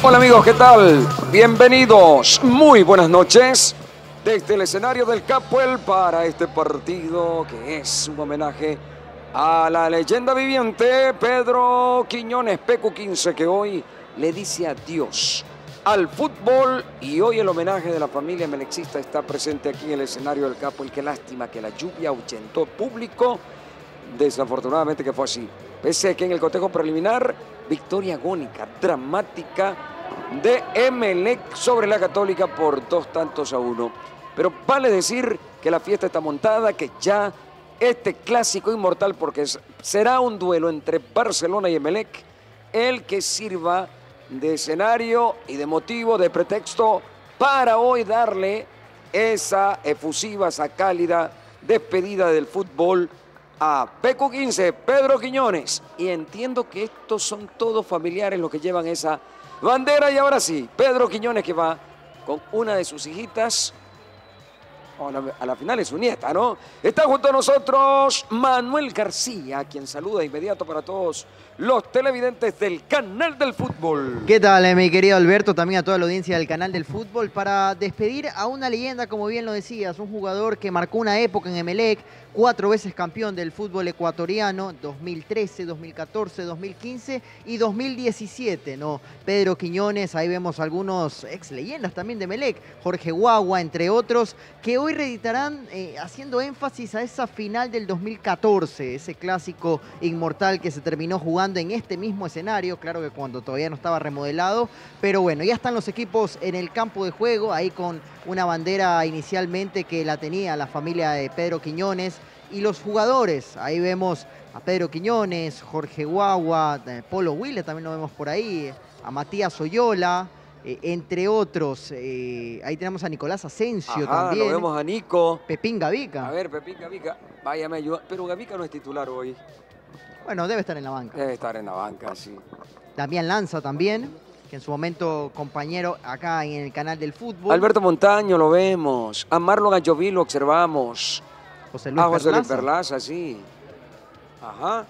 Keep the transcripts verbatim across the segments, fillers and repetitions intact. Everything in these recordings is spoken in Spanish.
Hola amigos, ¿qué tal? Bienvenidos, muy buenas noches desde el escenario del Capuel para este partido que es un homenaje a la leyenda viviente Pedro Quiñones, P Q quince, que hoy le dice adiós al fútbol y hoy el homenaje de la familia melexista está presente aquí en el escenario del Capuel. Qué lástima que la lluvia ahuyentó público, desafortunadamente que fue así. Pese a que en el cotejo preliminar, victoria agónica, dramática de Emelec sobre la Católica por dos tantos a uno. Pero vale decir que la fiesta está montada, que ya este clásico inmortal, porque será un duelo entre Barcelona y Emelec, el que sirva de escenario y de motivo, de pretexto para hoy darle esa efusiva, esa cálida despedida del fútbol a P Q quince, Pedro Quiñones. Y entiendo que estos son todos familiares los que llevan esa bandera. Y ahora sí, Pedro Quiñones, que va con una de sus hijitas, a la, a la final es su nieta, ¿no? Está junto a nosotros Manuel García, quien saluda de inmediato para todos los televidentes del Canal del Fútbol. ¿Qué tal, eh, mi querido Alberto? También a toda la audiencia del Canal del Fútbol, para despedir a una leyenda, como bien lo decías, un jugador que marcó una época en Emelec, cuatro veces campeón del fútbol ecuatoriano, dos mil trece, dos mil catorce, dos mil quince y dos mil diecisiete, ¿no? Pedro Quiñones, ahí vemos algunos ex leyendas también de Emelec, Jorge Guagua, entre otros, que hoy reeditarán eh, haciendo énfasis a esa final del dos mil catorce, ese clásico inmortal que se terminó jugando en este mismo escenario, claro que cuando todavía no estaba remodelado, pero bueno, ya están los equipos en el campo de juego, ahí con una bandera inicialmente que la tenía la familia de Pedro Quiñones, y los jugadores, ahí vemos a Pedro Quiñones, Jorge Guagua, Polo Wille también lo vemos por ahí, a Matías Oyola, eh, entre otros, eh, ahí tenemos a Nicolás Asensio. Ajá, también. Lo vemos a Nico. Pepín Gavica. A ver, Pepín Gavica, váyame a ayudar, pero Gavica no es titular hoy. Bueno, debe estar en la banca. Debe estar en la banca, sí. Damián Lanza también, que en su momento compañero acá en el Canal del Fútbol. Alberto Montaño lo vemos, a Marlon Ayoví lo observamos. José Luis a José Luis Perlaza. Perlaza, sí. Ajá.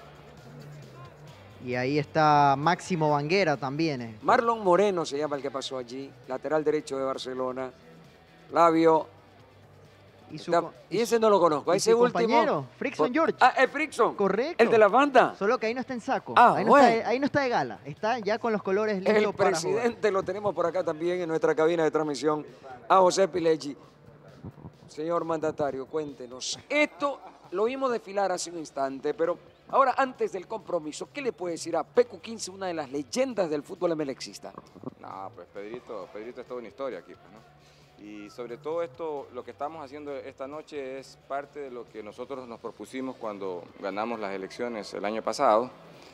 Y ahí está Máximo Banguera también. Eh. Marlon Moreno se llama el que pasó allí, lateral derecho de Barcelona. Labio. Y, su, está, y, y ese no lo conozco. ¿Y ese su último. compañero, Frickson George. Ah, es Frickson. Correcto. El de la banda. Solo que ahí no está en saco. Ah, ahí, no bueno. está, ahí no está de gala. Está ya con los colores listos el para presidente jugar. Lo tenemos por acá también en nuestra cabina de transmisión. A José Pileggi. Señor mandatario, cuéntenos. Esto lo vimos desfilar hace un instante, pero ahora, antes del compromiso, ¿qué le puede decir a P Q quince, una de las leyendas del fútbol emelexista? No, pues Pedrito, Pedrito es toda una historia aquí, pues, ¿no? Y sobre todo esto, lo que estamos haciendo esta noche es parte de lo que nosotros nos propusimos cuando ganamos las elecciones el año pasado,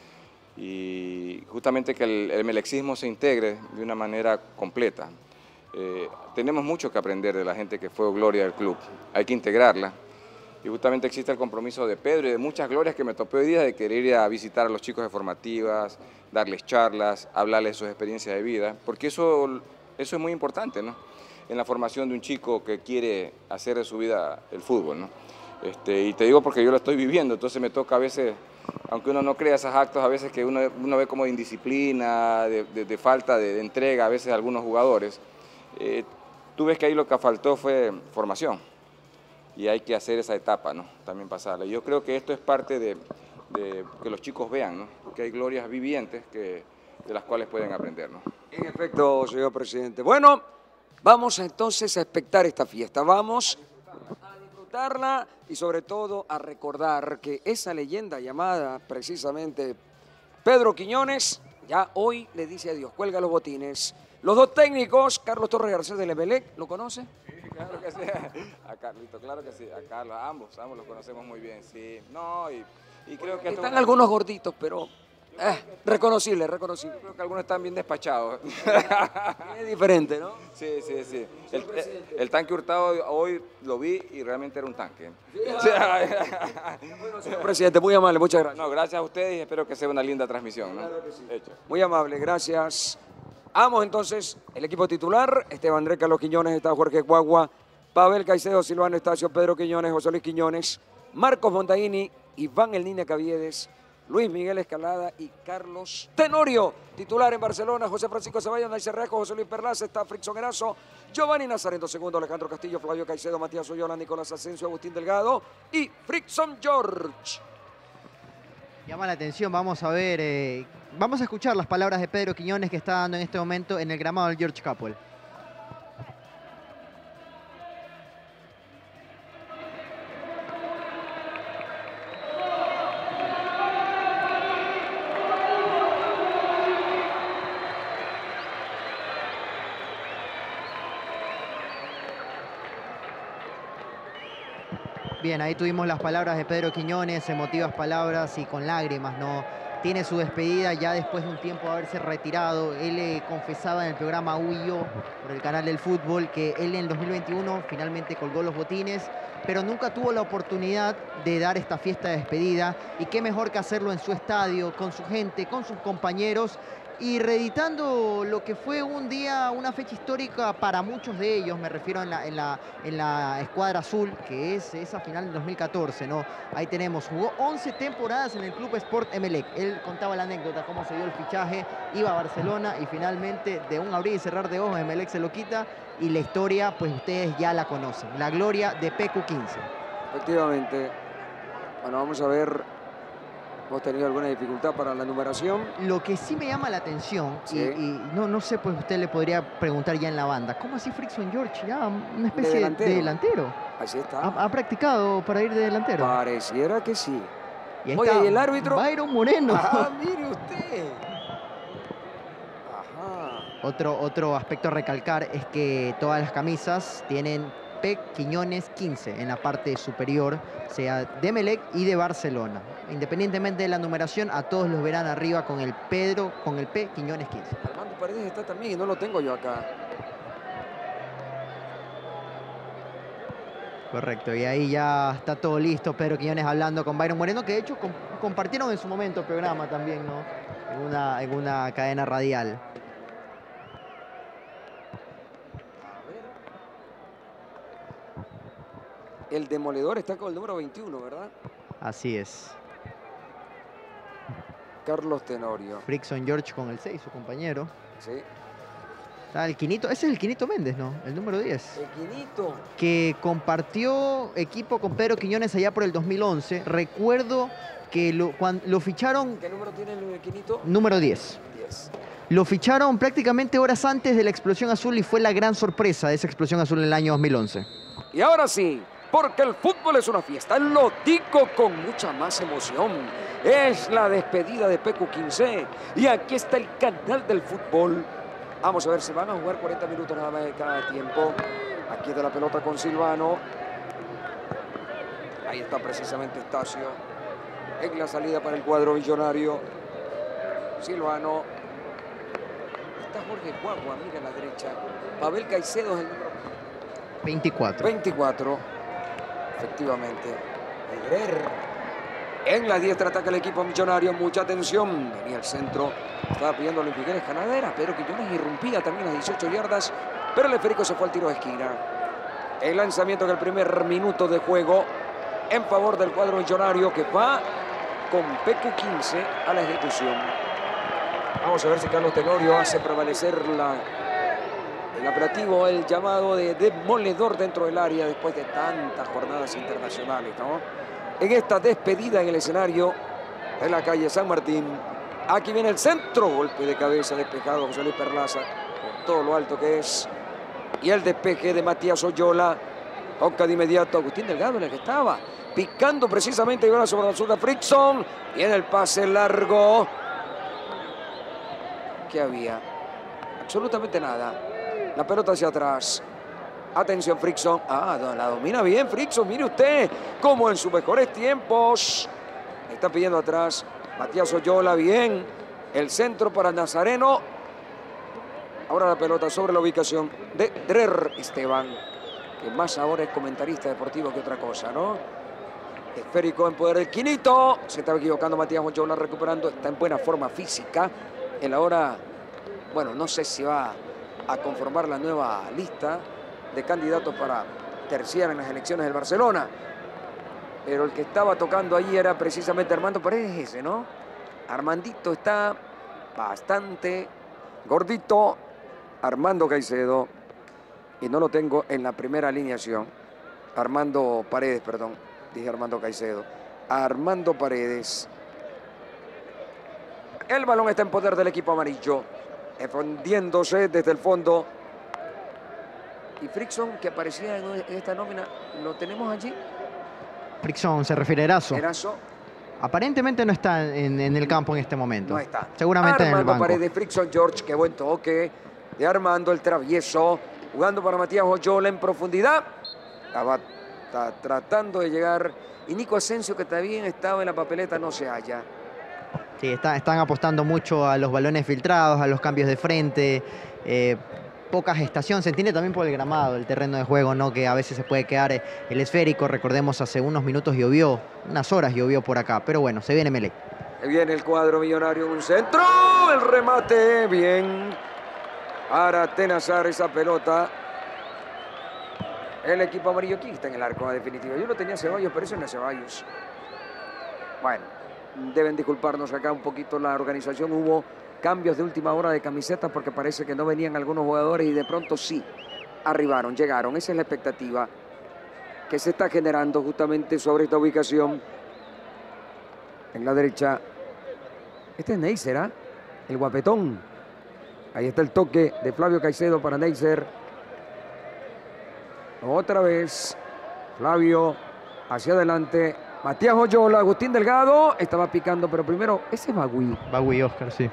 y justamente que el, el emelexismo se integre de una manera completa. Eh, tenemos mucho que aprender de la gente que fue gloria del club, hay que integrarla. Y justamente existe el compromiso de Pedro y de muchas glorias que me topé hoy día de querer ir a visitar a los chicos de formativas, darles charlas, hablarles de sus experiencias de vida, porque eso, eso es muy importante, ¿no? En la formación de un chico que quiere hacer de su vida el fútbol, ¿no? Este, y te digo porque yo lo estoy viviendo, entonces me toca a veces, aunque uno no crea esos actos, a veces que uno, uno ve como de indisciplina, de, de, de falta de, de entrega a veces de algunos jugadores. Eh, tú ves que ahí lo que faltó fue formación. Y hay que hacer esa etapa, ¿no? También pasarla. Yo creo que esto es parte de, de que los chicos vean, ¿no? Que hay glorias vivientes que, de las cuales pueden aprender, ¿no? En efecto, señor presidente. Bueno, vamos entonces a expectar esta fiesta. Vamos a disfrutarla y sobre todo a recordar que esa leyenda llamada precisamente Pedro Quiñones ya hoy le dice adiós, cuelga los botines. Los dos técnicos, Carlos Torres Garcés del Emelec, ¿lo conoce? Claro que sí, a Carlito, claro que sí, a Carlos, a ambos, ambos los conocemos muy bien, sí. No, y, y creo que... Están algunos gorditos, pero eh, reconocible, reconocible. Creo que algunos están bien despachados. Es diferente, ¿no? Sí, sí, sí. El, el, el tanque Hurtado hoy lo vi y realmente era un tanque. Sí. Bueno, señor presidente, muy amable, muchas gracias. No, gracias a ustedes y espero que sea una linda transmisión, ¿no? Claro que sí. Hecho. Muy amable, gracias. Vamos entonces, el equipo titular, Esteban Andrés Carlos Quiñones, está Jorge Guagua, Pavel Caicedo, Silvano Estacio, Pedro Quiñones, José Luis Quiñones, Marcos Montaini, Iván El Nina Caviedes, Luis Miguel Escalada y Carlos Tenorio. Titular en Barcelona, José Francisco Ceballos, Naicer Rejo, José Luis Perlaza, está Frickson Erazo, Giovanni Nazareno segundo, Alejandro Castillo, Flavio Caicedo, Matías Oyola, Nicolás Asensio, Agustín Delgado y Frickson George. Llama la atención, vamos a ver, eh, vamos a escuchar las palabras de Pedro Quiñones que está dando en este momento en el gramado del George Capwell. Bien, ahí tuvimos las palabras de Pedro Quiñones, emotivas palabras y con lágrimas, ¿no? Tiene su despedida ya después de un tiempo de haberse retirado. Él eh, confesaba en el programa U y Yo, por el canal del fútbol, que él en el dos mil veintiuno finalmente colgó los botines, pero nunca tuvo la oportunidad de dar esta fiesta de despedida. Y qué mejor que hacerlo en su estadio, con su gente, con sus compañeros, y reeditando lo que fue un día, una fecha histórica para muchos de ellos. Me refiero en la, en la, en la escuadra azul, que es esa final del dos mil catorce, ¿no? Ahí tenemos, jugó once temporadas en el Club Sport Emelec. Él contaba la anécdota, cómo se dio el fichaje, iba a Barcelona y finalmente de un abrir y cerrar de ojos Emelec se lo quita, y la historia pues ustedes ya la conocen, la gloria de P Q quince. Efectivamente. Bueno, vamos a ver. ¿Hemos tenido alguna dificultad para la numeración? Lo que sí me llama la atención, sí. y, y no, no sé, pues usted le podría preguntar ya en la banda, ¿cómo así Frickson George? Ya una especie de delantero. de delantero. Así está. ¿Ha, ha practicado para ir de delantero? Pareciera que sí. Y ahí Oye, está ¿y el árbitro? Byron Moreno. Ah, mire usted. Ajá. Otro, otro aspecto a recalcar es que todas las camisas tienen P Quiñones quince en la parte superior, sea de Emelec y de Barcelona. Independientemente de la numeración, a todos los verán arriba con el Pedro, con el P Quiñones quince. Armando Paredes está también y no lo tengo yo acá. Correcto, y ahí ya está todo listo. Pedro Quiñones hablando con Byron Moreno, que de hecho com compartieron en su momento el programa también, ¿no? En una, en una cadena radial. El demoledor está con el número veintiuno, ¿verdad? Así es. Carlos Tenorio. Frickson George con el seis, su compañero. Sí. Está el Quinito, ese es el Quinito Méndez, ¿no? El número diez. El Quinito. Que compartió equipo con Pedro Quiñones allá por el dos mil once. Recuerdo que lo, cuando lo ficharon... ¿Qué número tiene el Quinito? Número diez. diez. Lo ficharon prácticamente horas antes de la explosión azul y fue la gran sorpresa de esa explosión azul en el año dos mil once. Y ahora sí, porque el fútbol es una fiesta, lo digo con mucha más emoción. Es la despedida de P Q quince y aquí está el canal del fútbol. Vamos a ver, se van a jugar cuarenta minutos nada más de cada tiempo. Aquí de la pelota con Silvano. Ahí está precisamente Estacio. En la salida para el cuadro millonario. Silvano. Está Jorge Guagua, mira a la derecha. Pavel Caicedo es el número veinticuatro. veinticuatro. Efectivamente. Egrer. En la diestra ataca el equipo millonario. Mucha atención. Venía el centro. Estaba pidiendo a Luis Miguel Escalada. Pero Quiñones irrumpía también las dieciocho yardas. Pero el esférico se fue al tiro de esquina. El lanzamiento en el primer minuto de juego en favor del cuadro millonario que va con P Q quince a la ejecución. Vamos a ver si Carlos Tenorio hace prevalecer la, el operativo, el llamado de demoledor dentro del área después de tantas jornadas internacionales, ¿no? En esta despedida en el escenario de la calle San Martín. Aquí viene el centro, golpe de cabeza despejado José Luis Perlaza, con todo lo alto que es. Y el despeje de Matías Oyola. Toca de inmediato Agustín Delgado en el que estaba, picando precisamente y ahora sobre la zurda Frickson. Viene el pase largo. ¿Qué había? Absolutamente nada. La pelota hacia atrás. Atención Frickson. Ah, la domina bien Frickson. Mire usted como en sus mejores tiempos. Está pidiendo atrás Matías Oyola. Bien. El centro para Nazareno. Ahora la pelota sobre la ubicación de Drer Esteban, que más ahora es comentarista deportivo que otra cosa, ¿no? Esférico en poder del Quinito. Se estaba equivocando Matías Oyola, recuperando. Está en buena forma física. Él ahora, bueno, no sé si va a conformar la nueva lista de candidatos para terciar en las elecciones del Barcelona. Pero el que estaba tocando ahí era precisamente Armando Paredes ese, ¿no? Armandito está bastante gordito. Armando Caicedo. Y no lo tengo en la primera alineación. Armando Paredes, perdón. Dije Armando Caicedo. Armando Paredes. El balón está en poder del equipo amarillo. Defendiéndose desde el fondo. Y Frickson, que aparecía en esta nómina, ¿lo tenemos allí? Frickson se refiere a Erazo. Erazo. Aparentemente no está en, en el campo en este momento. No está. Seguramente Armando en el banco. Paredes, Frickson George, qué buen toque de Armando, el travieso. Jugando para Matías Oyola en profundidad. Estaba está tratando de llegar. Y Nico Asensio, que también estaba en la papeleta, no se halla. Sí, está, están apostando mucho a los balones filtrados, a los cambios de frente. Eh, poca gestación. Se entiende también por el gramado, el terreno de juego, ¿no? Que a veces se puede quedar el esférico. Recordemos, hace unos minutos llovió, unas horas llovió por acá. Pero bueno, se viene Emelec. Se viene el cuadro millonario en un centro. El remate, bien. Para Tenazar esa pelota. El equipo amarillo aquí está en el arco, en definitiva. Yo no tenía Ceballos, pero eso no es Ceballos. Bueno, deben disculparnos acá un poquito la organización. Hubo cambios de última hora de camisetas porque parece que no venían algunos jugadores y de pronto sí arribaron, llegaron. Esa es la expectativa que se está generando justamente sobre esta ubicación. En la derecha, este es Neisser, ¿eh? El guapetón. Ahí está el toque de Flavio Caicedo para Neisser. Otra vez, Flavio hacia adelante. Matías Oyola, Agustín Delgado. Estaba picando, pero primero, ese es Bagui. Bagui, Oscar, sí.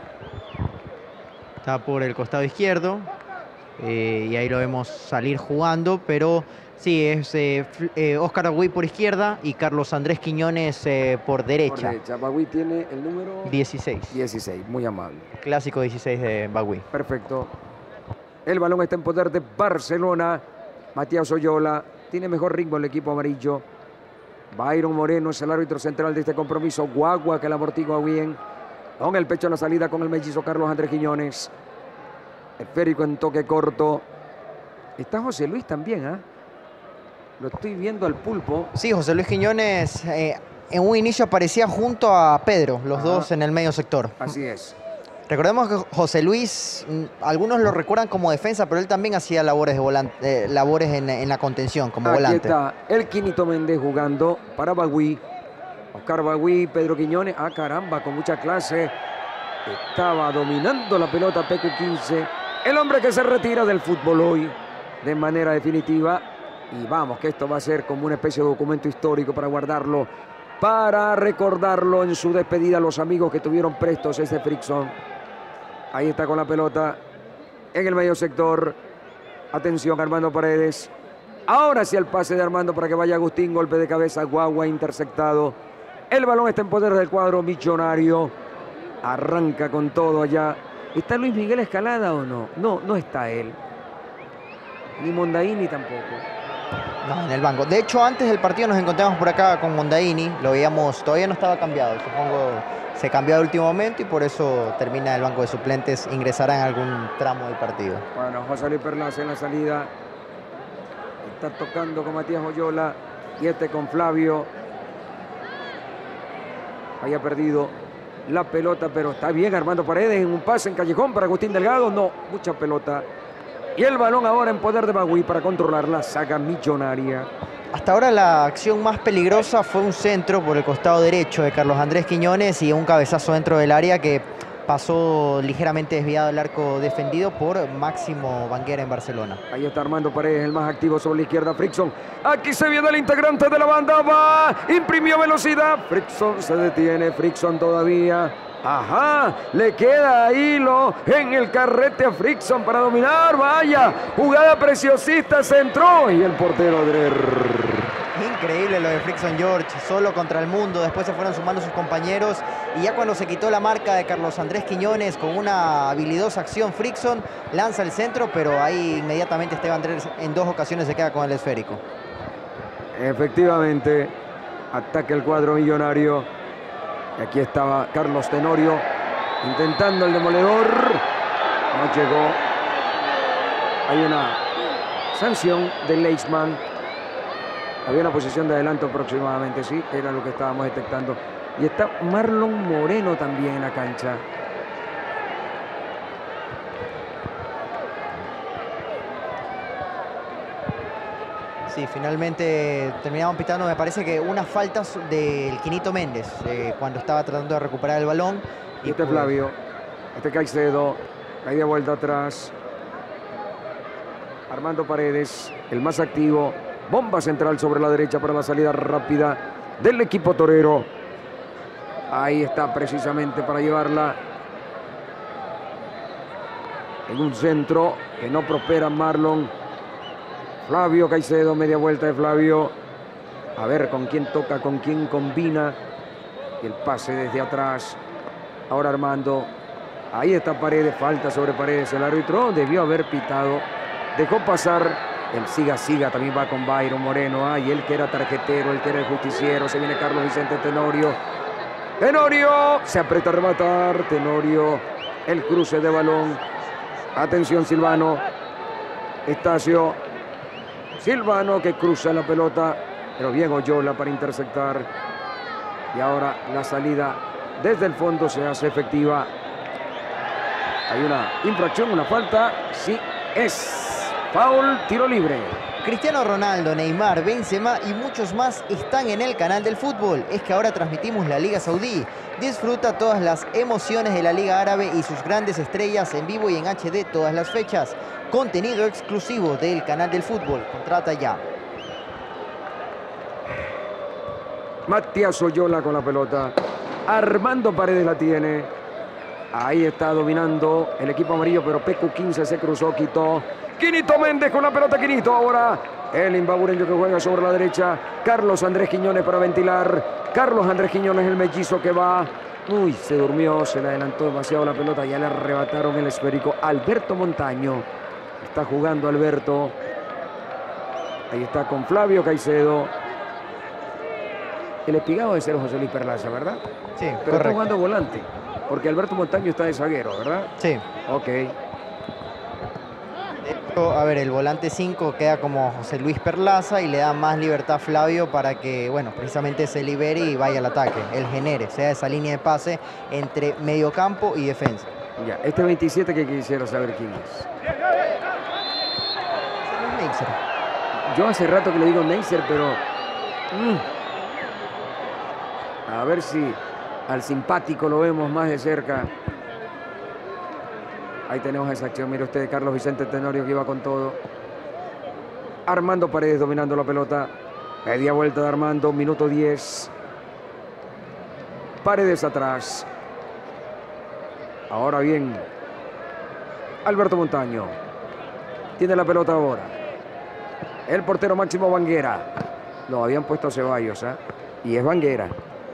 Está por el costado izquierdo. Eh, y ahí lo vemos salir jugando, pero sí, es eh, eh, Oscar Bagui por izquierda y Carlos Andrés Quiñones eh, por derecha. Por derecha. Bagui tiene el número dieciséis. dieciséis, muy amable. Clásico dieciséis de Bagui. Perfecto. El balón está en poder de Barcelona. Matías Oyola tiene mejor ritmo el equipo amarillo. Byron Moreno es el árbitro central de este compromiso. Guagua, que la amortigua bien. Con el pecho a la salida con el mellizo Carlos Andrés Quiñones. Esférico en toque corto. Está José Luis también, ¿ah? ¿eh? Lo estoy viendo al pulpo. Sí, José Luis Quiñones eh, en un inicio aparecía junto a Pedro, los Ajá. dos en el medio sector. Así es. Recordemos que José Luis, algunos lo recuerdan como defensa, pero él también hacía labores, de volante, eh, labores en, en la contención, como Aquí volante. está el Quinito Méndez jugando para Bagui. Oscar Bagui, Pedro Quiñones. Ah, caramba, con mucha clase. Estaba dominando la pelota P Q quince. El hombre que se retira del fútbol hoy de manera definitiva. Y vamos, que esto va a ser como una especie de documento histórico para guardarlo, para recordarlo en su despedida a los amigos que tuvieron prestos ese Frickson. Ahí está con la pelota en el medio sector. Atención, Armando Paredes. Ahora sí el pase de Armando para que vaya Agustín. Golpe de cabeza, Guagua interceptado. El balón está en poder del cuadro millonario. Arranca con todo allá. ¿Está Luis Miguel Escalada o no? No, no está él. Ni Mondaini tampoco. No, en el banco. De hecho, antes del partido nos encontramos por acá con Mondaini. Lo veíamos, todavía no estaba cambiado. Supongo se cambió al último momento y por eso termina el banco de suplentes. Ingresará en algún tramo del partido. Bueno, José Luis Perlaza en la salida. Está tocando con Matías Oyola. Y este con Flavio. Había perdido la pelota, pero está bien Armando Paredes en un pase en callejón para Agustín Delgado. No, mucha pelota. Y el balón ahora en poder de Bagui para controlar la saga millonaria. Hasta ahora la acción más peligrosa fue un centro por el costado derecho de Carlos Andrés Quiñones y un cabezazo dentro del área que pasó ligeramente desviado el arco defendido por Máximo Banguera en Barcelona. Ahí está Armando Paredes, el más activo sobre la izquierda, Frickson. Aquí se viene el integrante de la banda, va, imprimió velocidad. Frickson se detiene, Frickson todavía. Ajá, le queda hilo en el carrete a Frickson para dominar. Vaya, jugada preciosista, se entró y el portero Drer. Increíble lo de Frickson George, solo contra el mundo. Después se fueron sumando sus compañeros y ya cuando se quitó la marca de Carlos Andrés Quiñones con una habilidosa acción, Frickson lanza el centro, pero ahí inmediatamente Esteban Drer en dos ocasiones se queda con el esférico. Efectivamente, ataca el cuadro millonario. Aquí estaba Carlos Tenorio intentando el demoledor. No llegó. Hay una sanción de Leisman. Había una posición de adelanto aproximadamente, sí, era lo que estábamos detectando. Y está Marlon Moreno también en la cancha. Sí, finalmente terminaron pitando, me parece que unas faltas del Quinito Méndez, eh, cuando estaba tratando de recuperar el balón. Y este pues... Flavio, este Caicedo, media vuelta atrás. Armando Paredes, el más activo. Bomba central sobre la derecha para la salida rápida del equipo torero. Ahí está precisamente para llevarla. En un centro que no prospera Marlon. Flavio Caicedo, media vuelta de Flavio. A ver con quién toca, con quién combina. El pase desde atrás. Ahora Armando. Ahí está Paredes, falta sobre Paredes. El árbitro debió haber pitado. Dejó pasar el siga siga, también va con Byron Moreno. Ay, él que era tarjetero, él que era el justiciero. Se viene Carlos Vicente Tenorio. Tenorio, se aprieta a rematar. Tenorio, el cruce de balón. Atención Silvano. Estacio. Silvano que cruza la pelota, pero bien Oyola para interceptar. Y ahora la salida desde el fondo se hace efectiva. Hay una infracción, una falta. Sí, es foul, tiro libre. Cristiano Ronaldo, Neymar, Benzema y muchos más están en el canal del fútbol. Es que ahora transmitimos la Liga Saudí. Disfruta todas las emociones de la Liga Árabe y sus grandes estrellas en vivo y en H D todas las fechas. Contenido exclusivo del canal del fútbol. Contrata ya. Matías Oyola con la pelota. Armando Paredes la tiene. Ahí está dominando el equipo amarillo, pero P Q quince se cruzó, quitó. Quinito Méndez con la pelota, Quinito ahora. El imbabureño que juega sobre la derecha. Carlos Andrés Quiñones para ventilar. Carlos Andrés Quiñones, el mellizo que va. Uy, se durmió, se le adelantó demasiado la pelota. Ya le arrebataron el esférico. Alberto Montaño. Está jugando Alberto. Ahí está con Flavio Caicedo. El espigado debe ser José Luis Perlaza, ¿verdad? Sí, pero correcto. Está jugando volante. Porque Alberto Montaño está de zaguero, ¿verdad? Sí. Ok. A ver, el volante cinco queda como José Luis Perlaza y le da más libertad a Flavio para que, bueno, precisamente se libere y vaya al ataque. Él genere, sea esa línea de pase entre mediocampo y defensa. Ya, este veintisiete que quisiera saber quién es. Neisser. Yo hace rato que le digo Neisser, pero... Mm, a ver si al simpático lo vemos más de cerca. Ahí tenemos esa acción, mire usted, Carlos Vicente Tenorio que iba con todo. Armando Paredes dominando la pelota. Media vuelta de Armando, minuto diez. Paredes atrás. Ahora bien, Alberto Montaño. Tiene la pelota ahora. El portero Máximo Banguera. Lo habían puesto a Ceballos, ¿eh? Y es Banguera.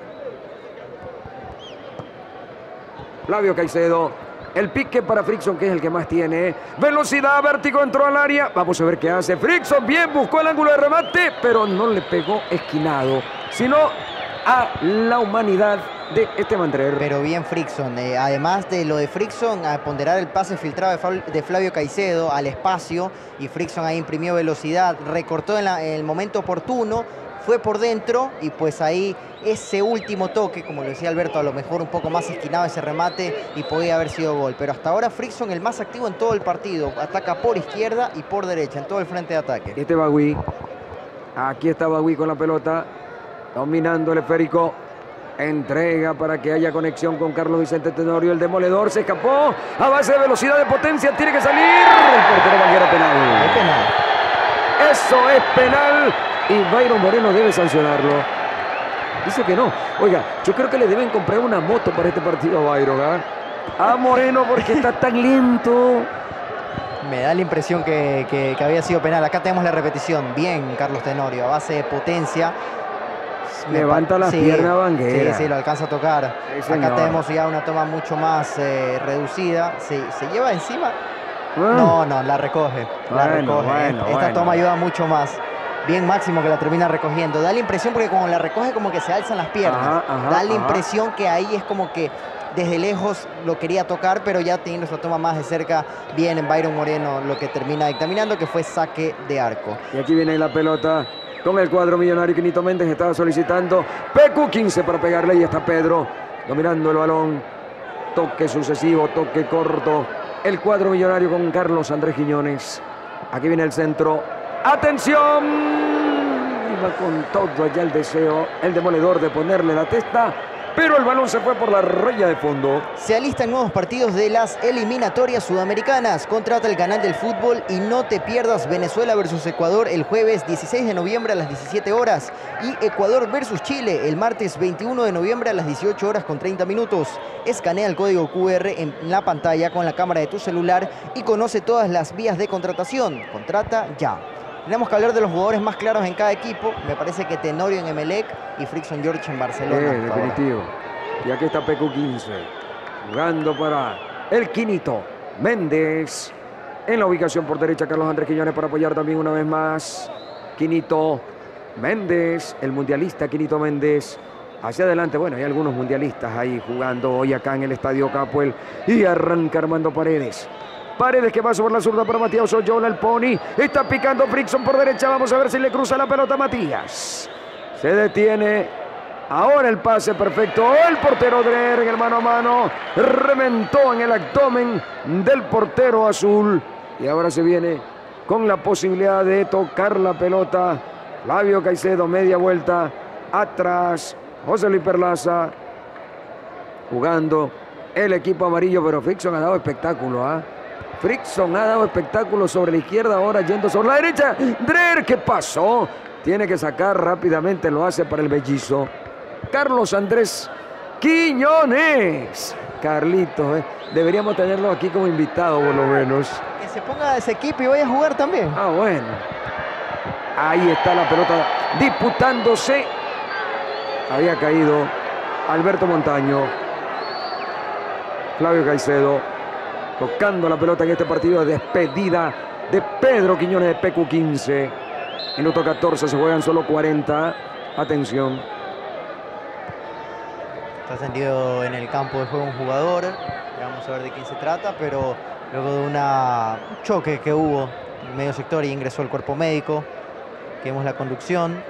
Flavio Caicedo. El pique para Frickson, que es el que más tiene. Velocidad, vértigo, entró al área. Vamos a ver qué hace Frickson. Bien, buscó el ángulo de remate, pero no le pegó esquinado, sino a la humanidad de este Mandrer. Pero bien Frickson. Eh, además de lo de Frickson, a ponderar el pase filtrado de Flavio Caicedo al espacio. Y Frickson ahí imprimió velocidad, recortó en, la, en el momento oportuno. Fue por dentro y pues ahí ese último toque, como lo decía Alberto, a lo mejor un poco más esquinado ese remate y podía haber sido gol. Pero hasta ahora Frickson el más activo en todo el partido. Ataca por izquierda y por derecha en todo el frente de ataque. Este Bagui. Aquí está Bagui con la pelota. Dominando el esférico. Entrega para que haya conexión con Carlos Vicente Tenorio. El demoledor se escapó. A base de velocidad, de potencia. Tiene que salir. El portero Banguera, penal. Es penal. Eso es penal. Y Byron Moreno debe sancionarlo. Dice que no. Oiga, yo creo que le deben comprar una moto para este partido a Byron, ¿eh? A Moreno porque está tan lento. Me da la impresión que, que, que había sido penal. Acá tenemos la repetición. Bien, Carlos Tenorio, a base de potencia. Levanta las sí, piernas Banguera. Sí, sí, lo alcanza a tocar. Sí, acá tenemos ya una toma mucho más eh, reducida. ¿Se, ¿Se lleva encima? Bueno. No, no, la recoge. La bueno, recoge. Bueno, Esta bueno. toma ayuda mucho más. Bien Máximo que la termina recogiendo. Da la impresión porque cuando la recoge como que se alzan las piernas. Ajá, ajá, da la ajá. impresión que ahí es como que desde lejos lo quería tocar, pero ya teniendo esta toma más de cerca, bien en Byron Moreno lo que termina dictaminando, que fue saque de arco. Y aquí viene la pelota. con el cuadro millonario. Quinito Méndez estaba solicitando P Q quince para pegarle. Y está Pedro dominando el balón. Toque sucesivo, toque corto. El cuadro millonario con Carlos Andrés Quiñones. Aquí viene el centro. ¡Atención! Iba con todo allá el deseo, el demoledor de ponerle la testa, pero el balón se fue por la raya de fondo. Se alistan nuevos partidos de las eliminatorias sudamericanas. Contrata el canal del fútbol y no te pierdas Venezuela versus Ecuador el jueves dieciséis de noviembre a las diecisiete horas y Ecuador versus Chile el martes veintiuno de noviembre a las dieciocho horas con treinta minutos. Escanea el código Q R en la pantalla con la cámara de tu celular y conoce todas las vías de contratación. Contrata ya. Tenemos que hablar de los jugadores más claros en cada equipo. Me parece que Tenorio en Emelec y Frickson George en Barcelona. Eh, definitivo. Y aquí está P Q quince. Jugando para el Quinito Méndez. En la ubicación por derecha, Carlos Andrés Quiñones para apoyar también una vez más. Quinito Méndez, el mundialista Quinito Méndez. Hacia adelante, bueno, hay algunos mundialistas ahí jugando hoy acá en el Estadio Capuel. Y arranca Armando Paredes. Paredes que va sobre la zurda para Matías Oyola, el Pony. Está picando Frickson por derecha. Vamos a ver si le cruza la pelota a Matías. Se detiene. Ahora el pase perfecto. El portero Dreher en el mano a mano. Reventó en el abdomen del portero azul. Y ahora se viene con la posibilidad de tocar la pelota. Flavio Caicedo, media vuelta. Atrás. José Luis Perlaza. Jugando el equipo amarillo. Pero Frickson ha dado espectáculo, ¿ah? ¿eh? Frickson ha dado espectáculo sobre la izquierda, ahora yendo sobre la derecha. Dreher, ¿qué pasó? Tiene que sacar rápidamente, lo hace para el mellizo. Carlos Andrés Quiñones. Carlitos, ¿eh? Deberíamos tenerlo aquí como invitado por lo menos. Que se ponga ese equipo y vaya a jugar también. Ah, bueno. Ahí está la pelota disputándose. Había caído Alberto Montaño. Flavio Caicedo. Tocando la pelota en este partido de despedida de Pedro Quiñones de P Q quince. Minuto catorce, se juegan solo cuarenta. Atención. Está tendido en el campo de juego un jugador. Ya vamos a ver de quién se trata, pero luego de una, un choque que hubo en medio sector y ingresó el cuerpo médico. Vemos la conducción.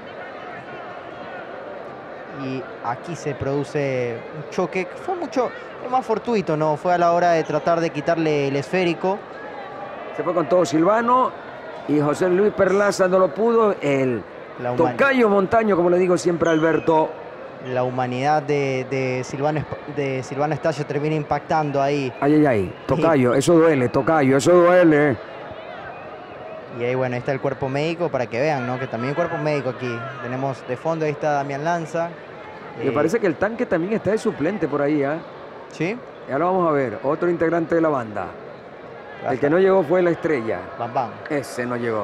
Y aquí se produce un choque que fue mucho más fortuito, ¿no? Fue a la hora de tratar de quitarle el esférico. Se fue con todo Silvano y José Luis Perlaza no lo pudo. El tocayo Montaño, como le digo siempre a Alberto. La humanidad de, de, Silvano, de Silvano Estacio termina impactando ahí. Ay, ay, ay. Tocayo, eso duele, tocayo, eso duele. Y ahí, bueno, ahí está el cuerpo médico para que vean, ¿no? Que también hay cuerpo médico aquí. Tenemos de fondo, ahí está Damián Lanza. Me eh, parece que el tanque también está de suplente por ahí, ¿ah? ¿eh? Sí. Ya lo vamos a ver. Otro integrante de la banda. El que no llegó fue la estrella. Bam, bam. Ese no llegó.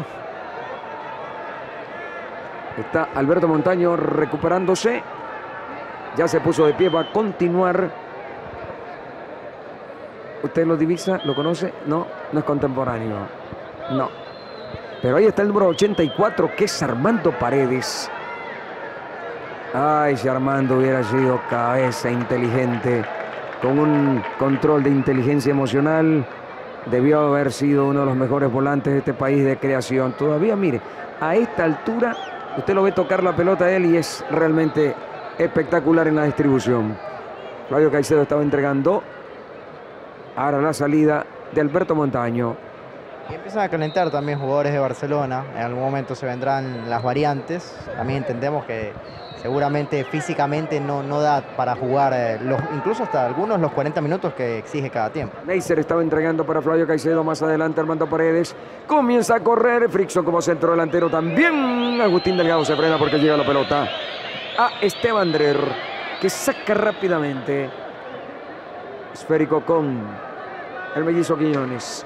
Está Alberto Montaño recuperándose. Ya se puso de pie, va a continuar. ¿Usted lo divisa? ¿Lo conoce? No, no es contemporáneo. No. Pero ahí está el número ochenta y cuatro, que es Armando Paredes. Ay, si Armando hubiera sido cabeza inteligente, con un control de inteligencia emocional, debió haber sido uno de los mejores volantes de este país de creación. Todavía, mire, a esta altura, usted lo ve tocar la pelota a él y es realmente espectacular en la distribución. Flavio Caicedo estaba entregando. Ahora la salida de Alberto Montaño. Y empiezan a calentar también jugadores de Barcelona. En algún momento se vendrán las variantes. También entendemos que seguramente físicamente no, no da para jugar, eh, los, incluso hasta algunos los cuarenta minutos que exige cada tiempo. Neisser estaba entregando para Flavio Caicedo. Más adelante Armando Paredes comienza a correr. Frickson como centro delantero también. Agustín Delgado se frena porque llega la pelota a Esteban Dreher, que saca rápidamente. Esférico con el mellizo Quiñones.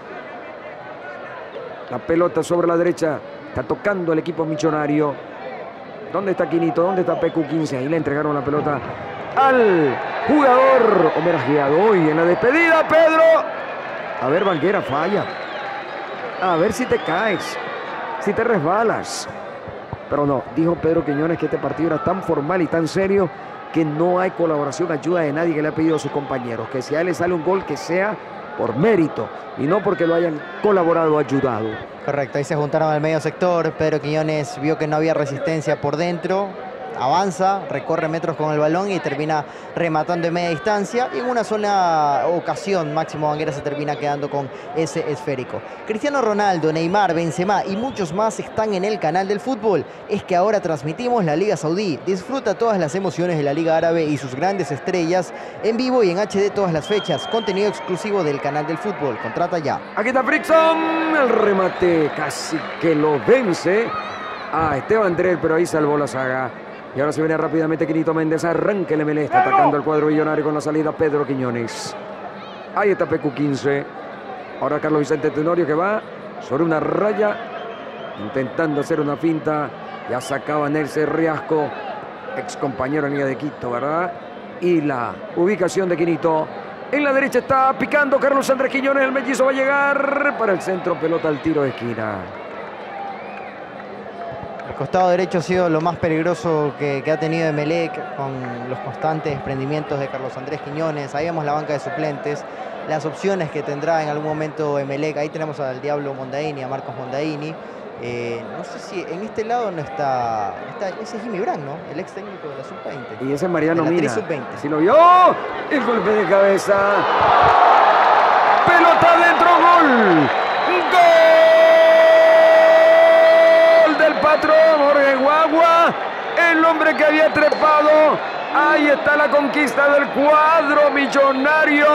La pelota sobre la derecha. Está tocando el equipo millonario. ¿Dónde está Quinito? ¿Dónde está P Q quince? Ahí le entregaron la pelota al jugador homenajeado hoy en la despedida, Pedro. A ver, Banguera, falla. A ver si te caes, si te resbalas. Pero no, dijo Pedro Quiñones que este partido era tan formal y tan serio que no hay colaboración, ayuda de nadie, que le ha pedido a sus compañeros. Que si a él le sale un gol, que sea por mérito y no porque lo hayan colaborado o ayudado. Correcto, ahí se juntaron al medio sector. Pedro Quiñones vio que no había resistencia por dentro. Avanza, recorre metros con el balón y termina rematando en media distancia. Y en una sola ocasión, Máximo Banguera se termina quedando con ese esférico. Cristiano Ronaldo, Neymar, Benzema y muchos más están en el canal del fútbol. Es que ahora transmitimos la Liga Saudí. Disfruta todas las emociones de la Liga Árabe y sus grandes estrellas en vivo y en H D todas las fechas. Contenido exclusivo del canal del fútbol. Contrata ya. Aquí está Frickson. El remate casi que lo vence a Esteban Drell, pero ahí salvó la saga. Y ahora se viene rápidamente Quinito Méndez. Arranca el M L E. Está atacando el cuadro millonario con la salida Pedro Quiñones. Ahí está P Q quince. Ahora Carlos Vicente Tenorio que va sobre una raya. Intentando hacer una finta. Ya sacaba Nelson Riasco. Ex compañero en Liga de Quito, ¿verdad? Y la ubicación de Quinito. En la derecha está picando Carlos Andrés Quiñones. El mellizo va a llegar para el centro. Pelota al tiro de esquina. El costado derecho ha sido lo más peligroso que, que ha tenido Emelec, con los constantes desprendimientos de Carlos Andrés Quiñones. Ahí vemos la banca de suplentes, las opciones que tendrá en algún momento Emelec. Ahí tenemos al Diablo Mondaini, a Marcos Mondaini. Eh, no sé si en este lado no está, está ese es Jimmy Brand, ¿no? El ex técnico de la sub veinte. Y ese es Mariano Mina. sub veinte. Si lo vio, el golpe de cabeza. Pelota adentro, gol. Gol del patrón Jorge Guagua, el hombre que había trepado. Ahí está la conquista del cuadro millonario.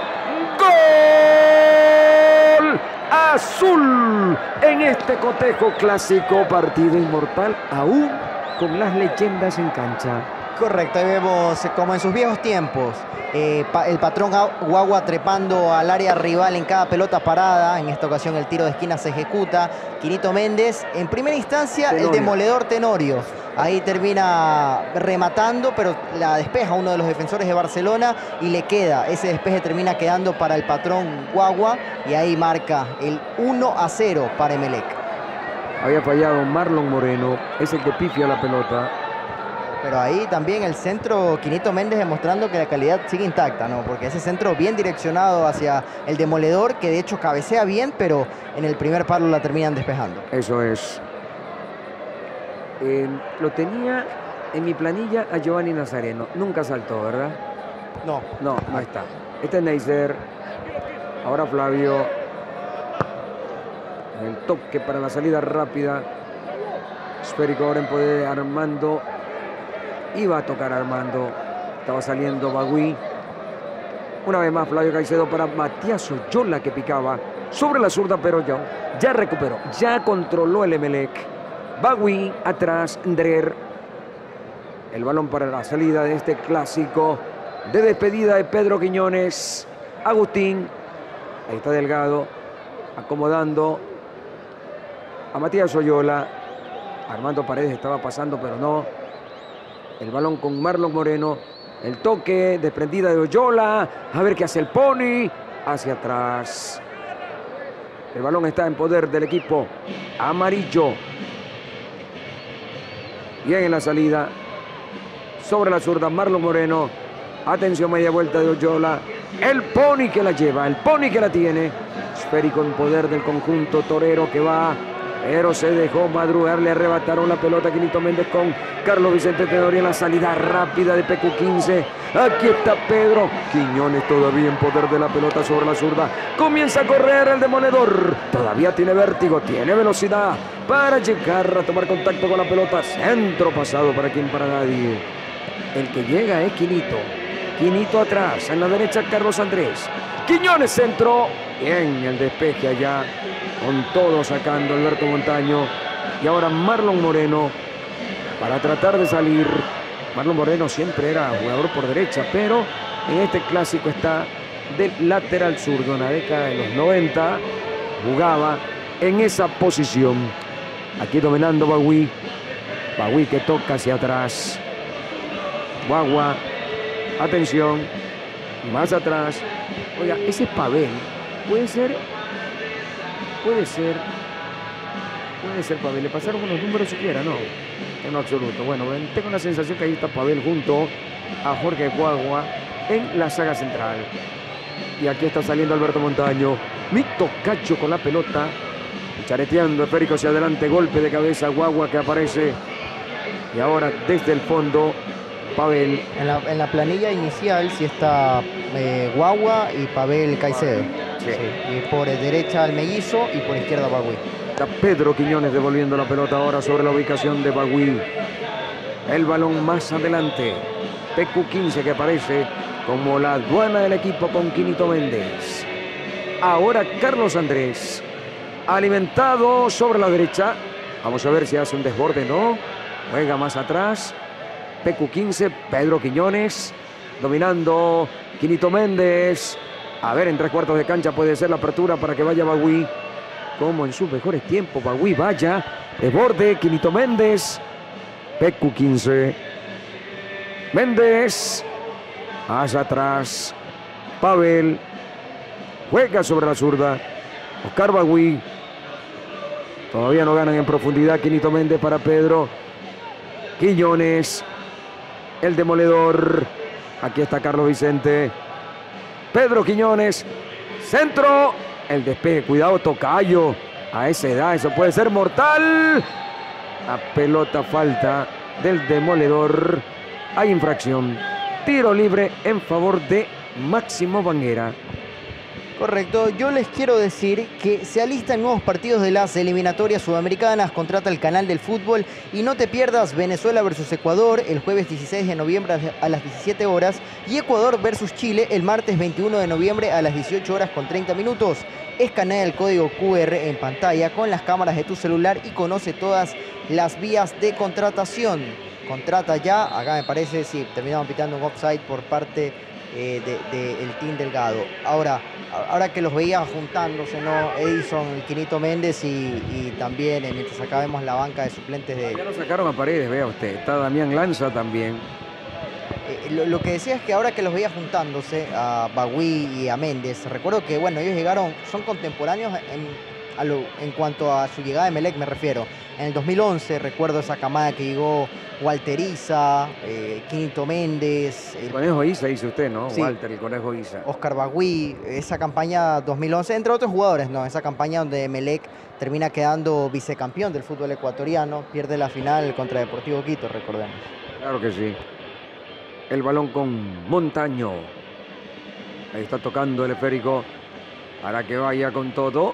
Gol azul en este cotejo clásico, partido inmortal, aún con las leyendas en cancha. Correcto, ahí vemos como en sus viejos tiempos, eh, pa, el patrón Guagua trepando al área rival en cada pelota parada. En esta ocasión el tiro de esquina se ejecuta. Quinito Méndez, en primera instancia Tenorio. El demoledor Tenorio. Ahí termina rematando, pero la despeja uno de los defensores de Barcelona y le queda. Ese despeje termina quedando para el patrón Guagua y ahí marca el uno a cero para Emelec. Había fallado Marlon Moreno, es el que pifia la pelota. Pero ahí también el centro, Quinito Méndez demostrando que la calidad sigue intacta, ¿no? Porque ese centro bien direccionado hacia el demoledor, que de hecho cabecea bien, pero en el primer palo la terminan despejando. Eso es. Eh, lo tenía en mi planilla a Giovanni Nazareno. Nunca saltó, ¿verdad? No. No, no está. Este es Neisser. Ahora Flavio. El toque para la salida rápida. Esférico ahora en poder de Armando. Iba a tocar Armando. Estaba saliendo Bagui. Una vez más Flavio Caicedo para Matías Oyola, que picaba sobre la zurda, pero ya, ya recuperó. Ya controló el Emelec. Bagui atrás, Ndrer. El balón para la salida de este clásico de despedida de Pedro Quiñones. Agustín. Ahí está Delgado. Acomodando a Matías Oyola. Armando Paredes estaba pasando, pero no. El balón con Marlon Moreno. El toque, desprendida de Oyola. A ver qué hace el Pony. Hacia atrás. El balón está en poder del equipo amarillo. Bien en la salida. Sobre la zurda, Marlon Moreno. Atención, media vuelta de Oyola. El Pony que la lleva, el Pony que la tiene. Esférico en poder del conjunto torero que va. Pero se dejó madrugar, le arrebataron la pelota a Quinito Méndez con Carlos Vicente Tenorio en la salida rápida de P Q quince. Aquí está Pedro Quiñones todavía en poder de la pelota sobre la zurda. Comienza a correr el demoledor. Todavía tiene vértigo, tiene velocidad para llegar a tomar contacto con la pelota. Centro pasado para quien para nadie. El que llega es Quinito. Quinito atrás, en la derecha Carlos Andrés. Quiñones centro. Bien el despeje allá. Con todo sacando Alberto Montaño. Y ahora Marlon Moreno para tratar de salir. Marlon Moreno siempre era jugador por derecha, pero en este clásico está del lateral zurdo. En la década de los noventa jugaba en esa posición. Aquí dominando Bagui. Bagui que toca hacia atrás. Guagua. Atención. Más atrás. Oiga, ese es Pavel. Puede ser... Puede ser, puede ser Pavel. Le pasaron unos números siquiera, no, en lo absoluto. Bueno, tengo la sensación que ahí está Pavel junto a Jorge Guagua en la saga central. Y aquí está saliendo Alberto Montaño. Mi tocayo con la pelota. Chareteando esférico hacia adelante. Golpe de cabeza. Guagua que aparece. Y ahora desde el fondo, Pavel. En la, en la planilla inicial sí está eh, Guagua y Pavel Caicedo. Sí. Sí. Y por derecha el Mellizo y por izquierda Bagüí. Está Pedro Quiñones devolviendo la pelota ahora sobre la ubicación de Bagüí. El balón más adelante. P Q quince que aparece como la aduana del equipo con Quinito Méndez. Ahora Carlos Andrés. Alimentado sobre la derecha. Vamos a ver si hace un desborde, ¿no? Juega más atrás. P Q quince, Pedro Quiñones. Dominando Quinito Méndez. A ver, en tres cuartos de cancha puede ser la apertura para que vaya Bagüí. Como en sus mejores tiempos, Bagüí vaya. Desborde, Quinito Méndez. P Q quince. Méndez. Hacia atrás. Pavel. Juega sobre la zurda. Oscar Bagüí. Todavía no ganan en profundidad. Quinito Méndez para Pedro Quiñones. El demoledor. Aquí está Carlos Vicente. Pedro Quiñones. Centro. El despeje. Cuidado, tocayo. A esa edad eso puede ser mortal. La pelota falta del demoledor. Hay infracción. Tiro libre en favor de Máximo Banguera. Correcto, yo les quiero decir que se alistan nuevos partidos de las eliminatorias sudamericanas, contrata el canal del fútbol y no te pierdas Venezuela versus Ecuador el jueves dieciséis de noviembre a las diecisiete horas y Ecuador versus Chile el martes veintiuno de noviembre a las dieciocho horas con treinta minutos. Escanea el código Q R en pantalla con las cámaras de tu celular y conoce todas las vías de contratación. Contrata ya, acá me parece, sí, terminamos pitando un offside por parte eh, de, de el Team Delgado. Ahora, ahora que los veía juntándose, ¿no? Edison, el Quinito Méndez y, y también, eh, mientras acá vemos la banca de suplentes de... Ya lo sacaron a Paredes, vea usted. Está Damián Lanza también. Eh, lo, lo que decía es que ahora que los veía juntándose a Bagüí y a Méndez, recuerdo que, bueno, ellos llegaron, son contemporáneos en, a lo, en cuanto a su llegada de Emelec, me refiero. En el dos mil once recuerdo esa camada que llegó Walter Isa, eh, Quinito Méndez. El Conejo Isa, dice usted, ¿no? Sí. Walter, el Conejo Isa. Oscar Bagüí, esa campaña dos mil once, entre otros jugadores, ¿no? Esa campaña donde Emelec termina quedando vicecampeón del fútbol ecuatoriano, pierde la final contra Deportivo Quito, recordemos. Claro que sí. El balón con Montaño. Ahí está tocando el esférico para que vaya con todo.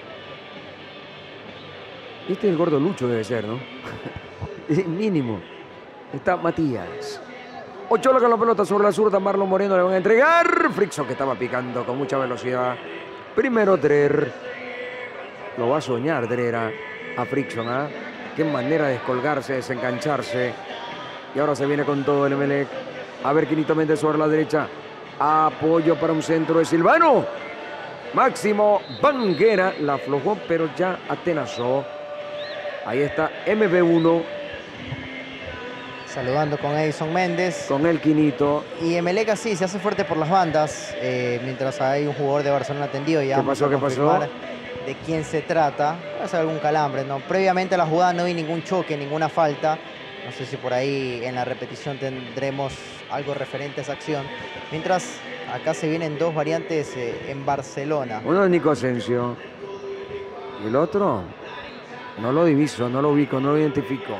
Este es el gordo Lucho, debe ser, ¿no? Mínimo. Está Matías. Ochoa con la pelota sobre la zurda. Marlon Moreno le van a entregar. Frickson que estaba picando con mucha velocidad. Primero Drer. Lo va a soñar Drer a, a Frickson, ¿ah? ¿eh? Qué manera de descolgarse, desengancharse. Y ahora se viene con todo el Emelec. A ver, Quinito Méndez sobre la derecha. Apoyo para un centro de Silvano. Máximo Banguera la aflojó, pero ya atenazó. Ahí está M B uno. Saludando con Edison Méndez. Con el Quinito. Y Emelec así se hace fuerte por las bandas. Eh, mientras hay un jugador de Barcelona tendido. Ya ¿Qué pasó? ¿Qué pasó? De quién se trata. Puede ser algún calambre, ¿no? Previamente a la jugada no vi ningún choque, ninguna falta. No sé si por ahí en la repetición tendremos algo referente a esa acción. Mientras acá se vienen dos variantes eh, en Barcelona. Uno es Nico Asensio. Y el otro, no lo diviso, no lo ubico, no lo identifico.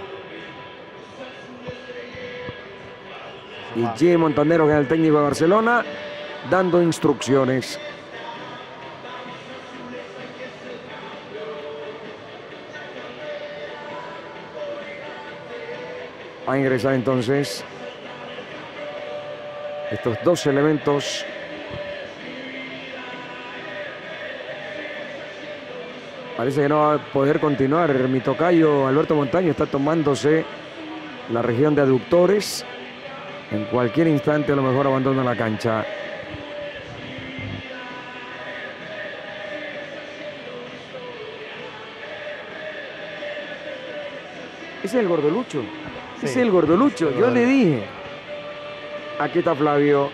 Y G. Montanero, que es el técnico de Barcelona, dando instrucciones. Va a ingresar entonces estos dos elementos. Parece que no va a poder continuar. Mi tocayo Alberto Montaño está tomándose la región de aductores. En cualquier instante a lo mejor abandona la cancha. Ese es el Gordolucho. Sí, ese es el Gordolucho. Yo le dije. Aquí está Flavio.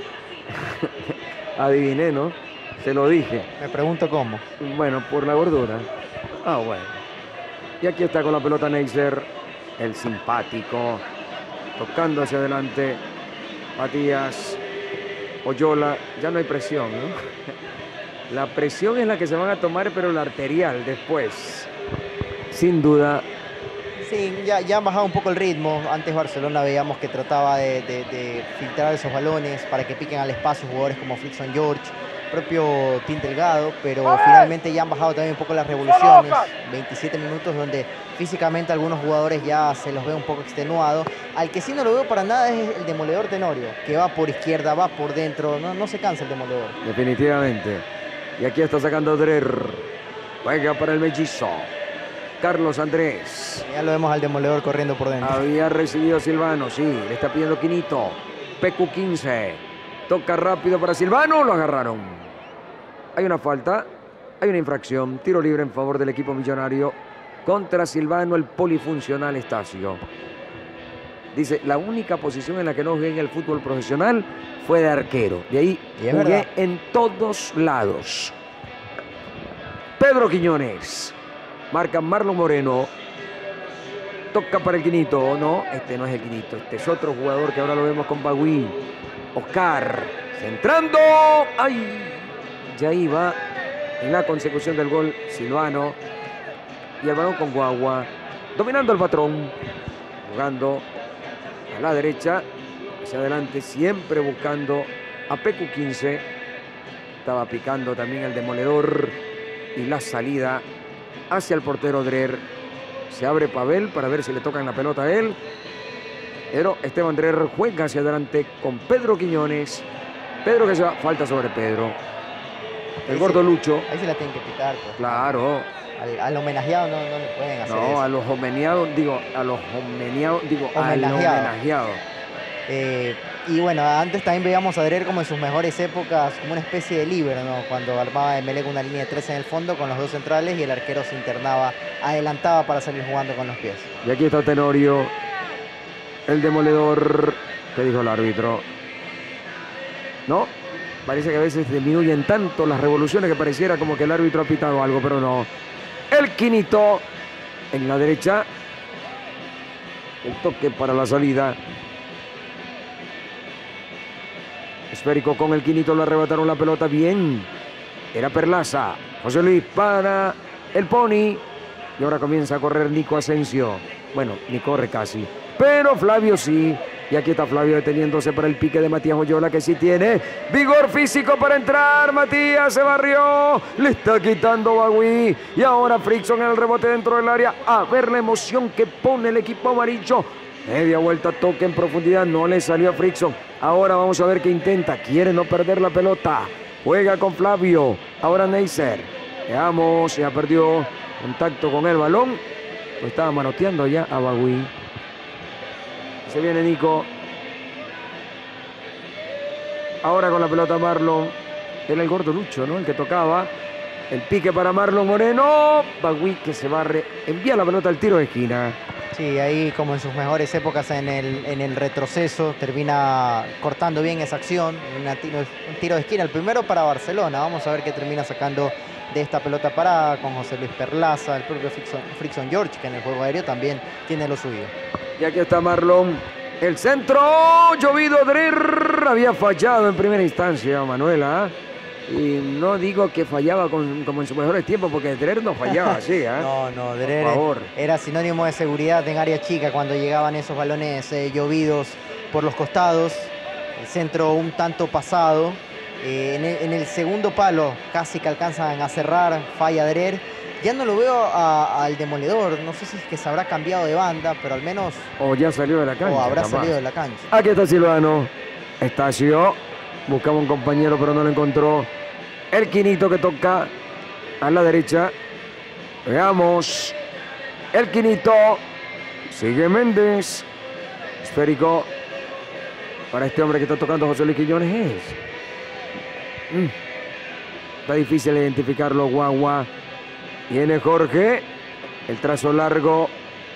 Adiviné, ¿no? Se lo dije. Me pregunto cómo. Bueno, por la gordura. Ah, bueno. Y aquí está con la pelota Neisser. El simpático. Tocando hacia adelante. Matías. Oyola, ya no hay presión, ¿no? La presión es la que se van a tomar, pero la arterial después. Sin duda. Sí, ya, ya han bajado un poco el ritmo. Antes Barcelona veíamos que trataba de, de, de filtrar esos balones para que piquen al espacio jugadores como Frickson George, propio Tim Delgado, pero finalmente ya han bajado también un poco las revoluciones. veintisiete minutos donde físicamente algunos jugadores ya se los ve un poco extenuados. Al que sí no lo veo para nada es el Demoledor Tenorio, que va por izquierda, va por dentro, no, no se cansa el Demoledor. Definitivamente. Y aquí está sacando Drer. Juega para el mellizo. Carlos Andrés. Ya lo vemos al Demoledor corriendo por dentro. Había recibido Silvano, sí, le está pidiendo Quinito. P Q quince. Toca rápido para Silvano, lo agarraron. Hay una falta, hay una infracción. Tiro libre en favor del equipo millonario. Contra Silvano, el polifuncional Estacio. Dice, la única posición en la que no jugué en el fútbol profesional fue de arquero. De ahí jugué verdad. En todos lados. Pedro Quiñones. Marca Marlon Moreno. Toca para el Quinito. No, este no es el Quinito. Este es otro jugador que ahora lo vemos con Bagui. Oscar. Centrando. ¡Ay! Ya iba en la consecución del gol Silvano. Y el balón con Guagua. Dominando el patrón. Jugando a la derecha. Hacia adelante. Siempre buscando a P Q quince. Estaba picando también el Demoledor. Y la salida hacia el portero Drer. Se abre Pavel para ver si le tocan la pelota a él. Pero Esteban Drer juega hacia adelante con Pedro Quiñones. Pedro que se va. Falta sobre Pedro. El ahí gordo se, Lucho. Ahí se la tienen que pitar. Pues. Claro. Al, al homenajeado no, no le pueden hacer no, eso. No, a los homenajeados, digo, a los homenajeados, digo, homenajeado. al homenajeado. Eh, y bueno, antes también veíamos a Drer como en sus mejores épocas, como una especie de líbero, ¿no? Cuando armaba Emelec una línea de tres en el fondo con los dos centrales y el arquero se internaba, adelantaba para salir jugando con los pies. Y aquí está Tenorio, el Demoledor. ¿Qué dijo el árbitro? No, parece que a veces disminuyen tanto las revoluciones que pareciera como que el árbitro ha pitado algo, pero no. El Quinito en la derecha. El toque para la salida. Esférico con el Quinito, le arrebataron la pelota bien. Era Perlaza. José Luis para el Pony. Y ahora comienza a correr Nico Asensio. Bueno, ni corre casi. Pero Flavio sí. Y aquí está Flavio deteniéndose para el pique de Matías Oyola, que sí tiene vigor físico para entrar. Matías se barrió. Le está quitando Bagui. Y ahora Frickson en el rebote dentro del área. A ver la emoción que pone el equipo amarillo. Media vuelta, toque en profundidad. No le salió a Frickson. Ahora vamos a ver qué intenta. Quiere no perder la pelota. Juega con Flavio. Ahora Neisser. Veamos. Ya perdió contacto con el balón. Lo estaba manoteando ya a Bagui. Se viene Nico. Ahora con la pelota Marlon. Era el gordo Lucho, ¿no? El que tocaba. El pique para Marlon Moreno. Bagui que se barre. Envía la pelota al tiro de esquina. Sí, ahí como en sus mejores épocas en el, en el retroceso, termina cortando bien esa acción, una tiro, un tiro de esquina, el primero para Barcelona. Vamos a ver qué termina sacando de esta pelota parada con José Luis Perlaza, el propio Frickson, Frickson George, que en el juego aéreo también tiene lo suyo. Y aquí está Marlon, el centro, llovido, Drer, había fallado en primera instancia Manuela. Y no digo que fallaba con, como en sus mejores tiempos, porque Drer no fallaba así, ¿eh? No, no, Drer por favor. Era sinónimo de seguridad en área chica cuando llegaban esos balones eh, llovidos por los costados. El centro un tanto pasado. Eh, en, el, en el segundo palo casi que alcanzan a cerrar, falla Drer. Ya no lo veo a, al Demoledor, no sé si es que se habrá cambiado de banda, pero al menos... O ya salió de la cancha. O habrá jamás. salido de la cancha. Aquí está Silvano. Estacio. Buscaba un compañero, pero no lo encontró. El Quinito que toca a la derecha. Veamos. El Quinito. Sigue Méndez. Esférico. Para este hombre que está tocando José Luis Quiñones es. Mm. Está difícil identificarlo, Guagua. Viene Jorge. El trazo largo.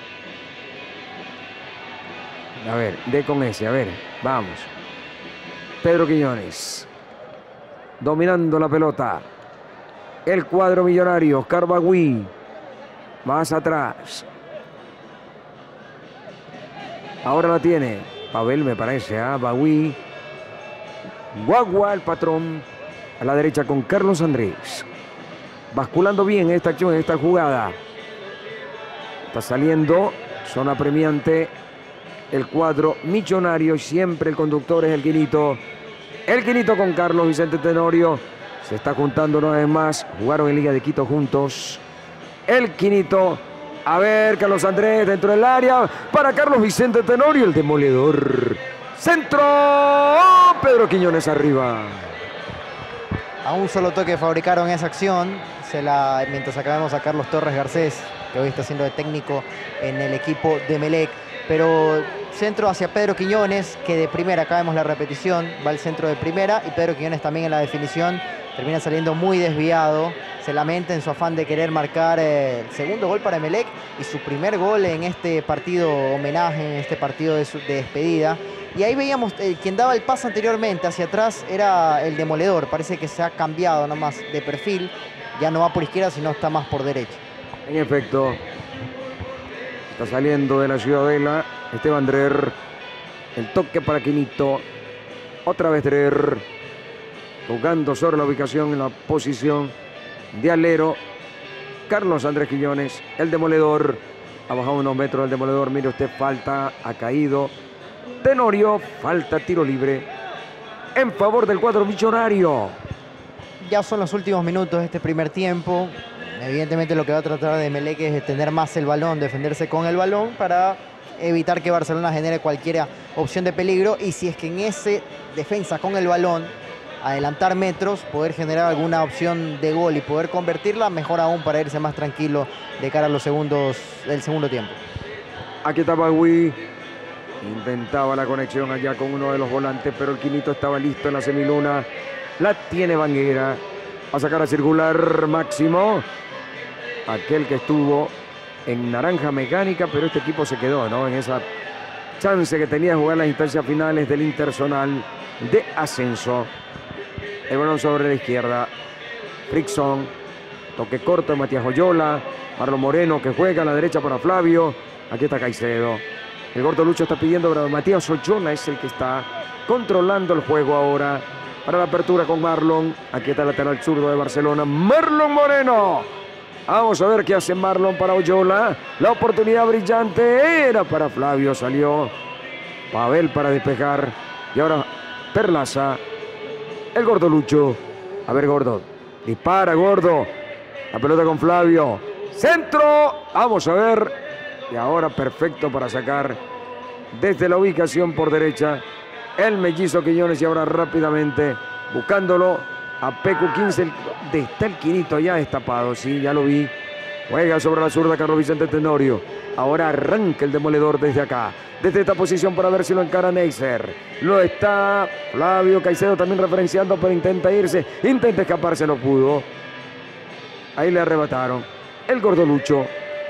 A ver, de con ese, a ver, vamos. Pedro Quiñones. Dominando la pelota. El cuadro millonario. Oscar Bagui. Más atrás. Ahora la tiene Pavel, me parece. ¿eh? Bagui. Guagua, el patrón, a la derecha con Carlos Andrés. Basculando bien esta acción, esta jugada. Está saliendo, zona premiante, el cuadro millonario. Siempre el conductor es el Quinito. El Quinito con Carlos Vicente Tenorio. Se está juntando una vez más. Jugaron en Liga de Quito juntos. El Quinito. A ver, Carlos Andrés dentro del área. Para Carlos Vicente Tenorio, el demoledor. Centro. ¡Oh! Pedro Quiñones arriba. A un solo toque fabricaron esa acción. Se la, mientras acabamos a Carlos Torres Garcés, que hoy está siendo de técnico en el equipo de Emelec. Pero centro hacia Pedro Quiñones, que de primera, acá vemos la repetición, va el centro de primera. Y Pedro Quiñones también en la definición termina saliendo muy desviado. Se lamenta en su afán de querer marcar eh, el segundo gol para Emelec y su primer gol en este partido homenaje, en este partido de, su, de despedida. Y ahí veíamos, eh, quien daba el pase anteriormente hacia atrás era el demoledor. Parece que se ha cambiado nomás de perfil. Ya no va por izquierda, sino está más por derecha. En efecto, está saliendo de la Ciudadela Esteban Drer. El toque para Quinito. Otra vez Drer. Jugando sobre la ubicación en la posición de alero. Carlos Andrés Quiñones, el demoledor. Ha bajado unos metros el demoledor. Mire usted, falta, ha caído. Tenorio, falta, tiro libre en favor del cuadro millonario. Ya son los últimos minutos de este primer tiempo. Evidentemente lo que va a tratar de Emelec es tener más el balón, defenderse con el balón para evitar que Barcelona genere cualquier opción de peligro. Y si es que en ese defensa con el balón, adelantar metros, poder generar alguna opción de gol y poder convertirla, mejor aún para irse más tranquilo de cara a los segundos del segundo tiempo. Aquí está Bagui. Intentaba la conexión allá con uno de los volantes, pero el Quinito estaba listo en la semiluna. La tiene Banguera. A sacar a circular Máximo. Aquel que estuvo en naranja mecánica, pero este equipo se quedó, ¿no? En esa chance que tenía de jugar las instancias finales del interzonal de ascenso. El balón sobre la izquierda. Frickson. Toque corto de Matías Oyola. Marlon Moreno que juega a la derecha para Flavio. Aquí está Caicedo. El gordo Lucho está pidiendo, pero Matías Oyola es el que está controlando el juego ahora. Para la apertura con Marlon. Aquí está el lateral zurdo de Barcelona. Marlon Moreno. Vamos a ver qué hace Marlon para Oyola. La oportunidad brillante era para Flavio. Salió Pavel para despejar. Y ahora Perlaza. El gordo Lucho. A ver, gordo. Dispara, gordo. La pelota con Flavio. Centro. Vamos a ver. Y ahora perfecto para sacar desde la ubicación por derecha el mellizo Quiñones. Y ahora rápidamente buscándolo a P Q quince. ¿Dónde está el Quinito? Ya destapado, sí, ya lo vi. Juega sobre la zurda Carlos Vicente Tenorio. Ahora arranca el demoledor desde acá. Desde esta posición para ver si lo encara Neisser. Lo está Flavio Caicedo también referenciando, pero intenta irse. Intenta escaparse, no pudo. Ahí le arrebataron. El gordo Lucho.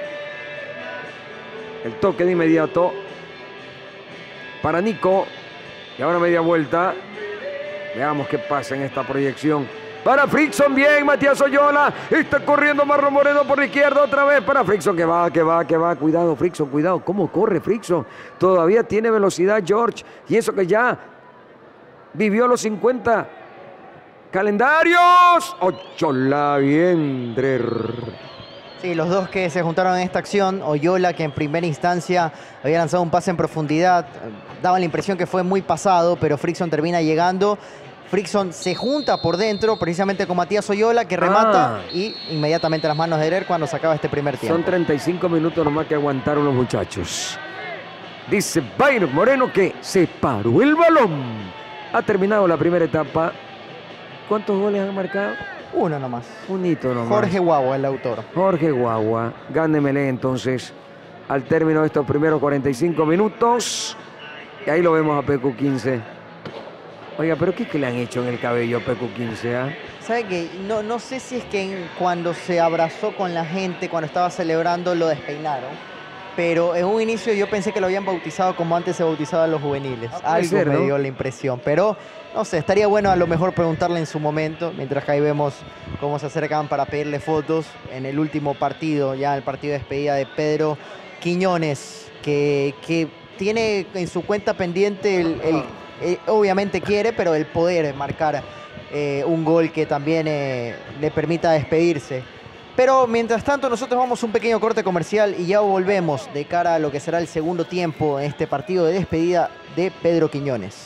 El toque de inmediato para Nico. Y ahora media vuelta. Veamos qué pasa en esta proyección. Para Frickson, bien, Matías Oyola. Está corriendo Marlon Moreno por la izquierda otra vez para Frickson. Que va, que va, que va. Cuidado, Frickson, cuidado. ¿Cómo corre Frickson? Todavía tiene velocidad, George. Y eso que ya vivió los cincuenta calendarios. Oyola, bien, Drer. Sí, los dos que se juntaron en esta acción, Oyola, que en primera instancia había lanzado un pase en profundidad, daba la impresión que fue muy pasado, pero Frickson termina llegando. Frickson se junta por dentro, precisamente con Matías Oyola, que remata ah. y inmediatamente las manos de Drer cuando se acaba este primer tiempo. Son treinta y cinco minutos nomás que aguantaron los muchachos. Dice Byron Moreno que se paró el balón. Ha terminado la primera etapa. ¿Cuántos goles han marcado? Uno nomás. Un hito nomás. Jorge Guagua, el autor. Jorge Guagua. Gana Emelec entonces al término de estos primeros cuarenta y cinco minutos. Y ahí lo vemos a P Q quince. Oiga, pero ¿qué es que le han hecho en el cabello a P Q quince? ¿Ah? ¿Sabe qué? No, no sé si es que en, cuando se abrazó con la gente, cuando estaba celebrando, lo despeinaron. Pero en un inicio yo pensé que lo habían bautizado como antes se bautizaban los juveniles. Ah, Algo ser, me ¿no? dio la impresión. Pero, no sé, estaría bueno a lo mejor preguntarle en su momento, mientras que ahí vemos cómo se acercan para pedirle fotos en el último partido, ya el partido de despedida de Pedro Quiñones, que, que tiene en su cuenta pendiente el, el eh, obviamente quiere, pero el poder marcar eh, un gol que también eh, le permita despedirse. Pero mientras tanto nosotros vamos a un pequeño corte comercial y ya volvemos de cara a lo que será el segundo tiempo en este partido de despedida de Pedro Quiñones.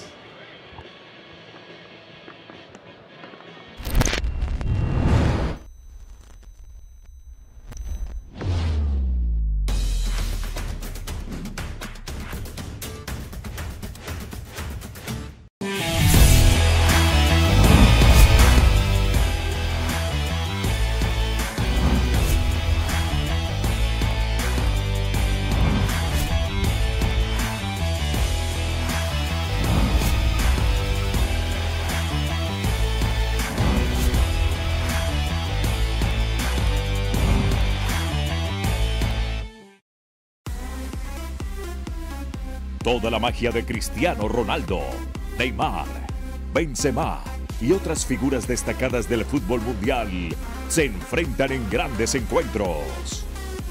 Toda la magia de Cristiano Ronaldo, Neymar, Benzema y otras figuras destacadas del fútbol mundial se enfrentan en grandes encuentros.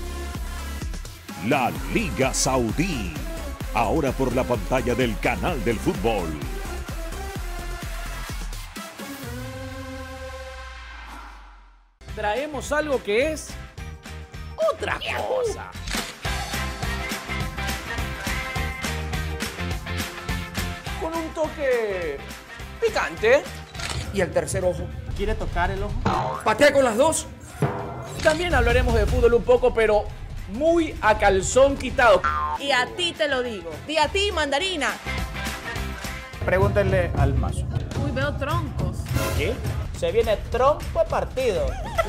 La Liga Saudí, ahora por la pantalla del Canal del Fútbol. Traemos algo que es otra cosa. Con un toque picante. Y el tercer ojo. ¿Quiere tocar el ojo? Patea con las dos. También hablaremos de fútbol un poco, pero muy a calzón quitado. Y a ti te lo digo. Y a ti, mandarina. Pregúntenle al mazo. Uy, veo troncos. ¿Qué? Se viene tronco de partido.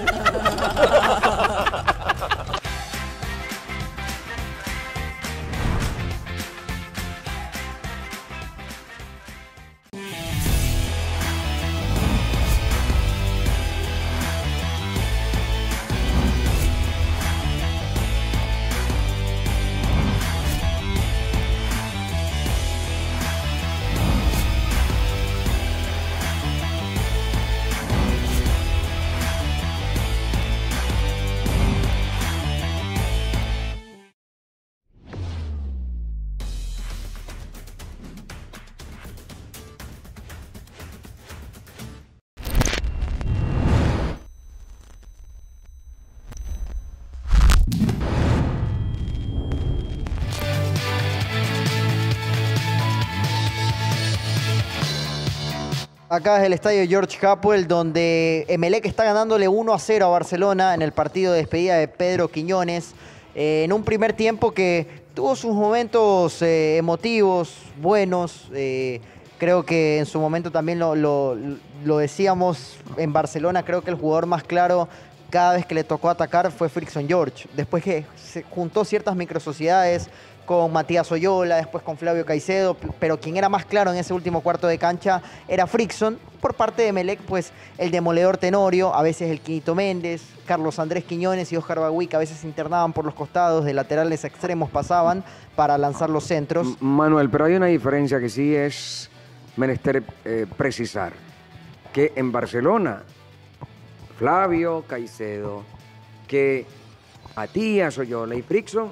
Acá es el estadio George Capwell, donde Emelec está ganándole uno a cero a Barcelona en el partido de despedida de Pedro Quiñones. Eh, en un primer tiempo que tuvo sus momentos eh, emotivos, buenos. Eh, creo que en su momento también lo, lo, lo decíamos en Barcelona, creo que el jugador más claro cada vez que le tocó atacar fue Frickson George. Después que se juntó ciertas microsociedades con Matías Oyola, después con Flavio Caicedo, pero quien era más claro en ese último cuarto de cancha era Frickson. Por parte de Emelec, pues el demoledor Tenorio, a veces el Quinito Méndez, Carlos Andrés Quiñones y Oscar Bagüí, que a veces se internaban por los costados, de laterales a extremos pasaban para lanzar los centros. M- Manuel, pero hay una diferencia que sí es menester eh, precisar, que en Barcelona, Flavio Caicedo, que Matías Oyola y Frickson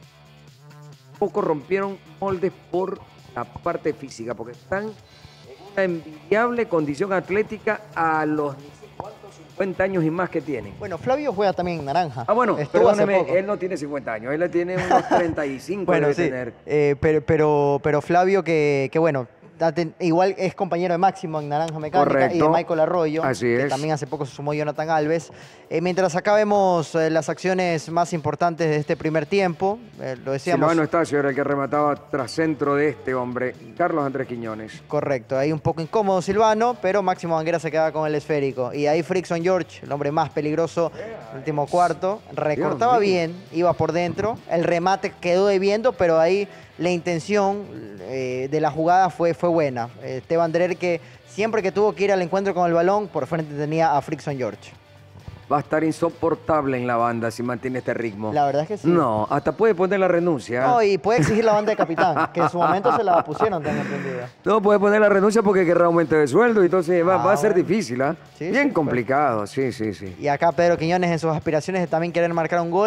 poco rompieron moldes por la parte física, porque están en una envidiable condición atlética a los cincuenta años y más que tienen. Bueno, Flavio juega también en naranja. Ah, bueno, Estuvo hace perdóneme, poco. él no tiene cincuenta años, él tiene unos treinta y cinco. Bueno, debe sí, tener. eh, pero, pero, pero Flavio que, que bueno, igual es compañero de Máximo en Naranja Mecánica. Correcto. Y de Michael Arroyo, Así que es. también hace poco se sumó Jonathan Alves. Eh, mientras acá vemos eh, las acciones más importantes de este primer tiempo, eh, lo decíamos. Silvano Estacio era el que remataba tras centro de este hombre, Carlos Andrés Quiñones. Correcto, ahí un poco incómodo Silvano, pero Máximo Banguera se queda con el esférico. Y ahí Frickson George, el hombre más peligroso, último cuarto, recortaba Dios mío. bien, iba por dentro, el remate quedó debiendo, pero ahí la intención eh, de la jugada fue, fue buena. Eh, Esteban Drer, que siempre que tuvo que ir al encuentro con el balón, por frente tenía a Frickson George. Va a estar insoportable en la banda si mantiene este ritmo. La verdad es que sí. No, hasta puede poner la renuncia. No, y puede exigir la banda de capitán, que en su momento se la pusieron, tengo entendido. No, puede poner la renuncia porque querrá aumento de sueldo y entonces va, Ah, va a ser bueno. difícil, ¿ah? Sí, Bien sí, complicado, sí, sí, sí. Y acá Pedro Quiñones en sus aspiraciones de también querer marcar un gol,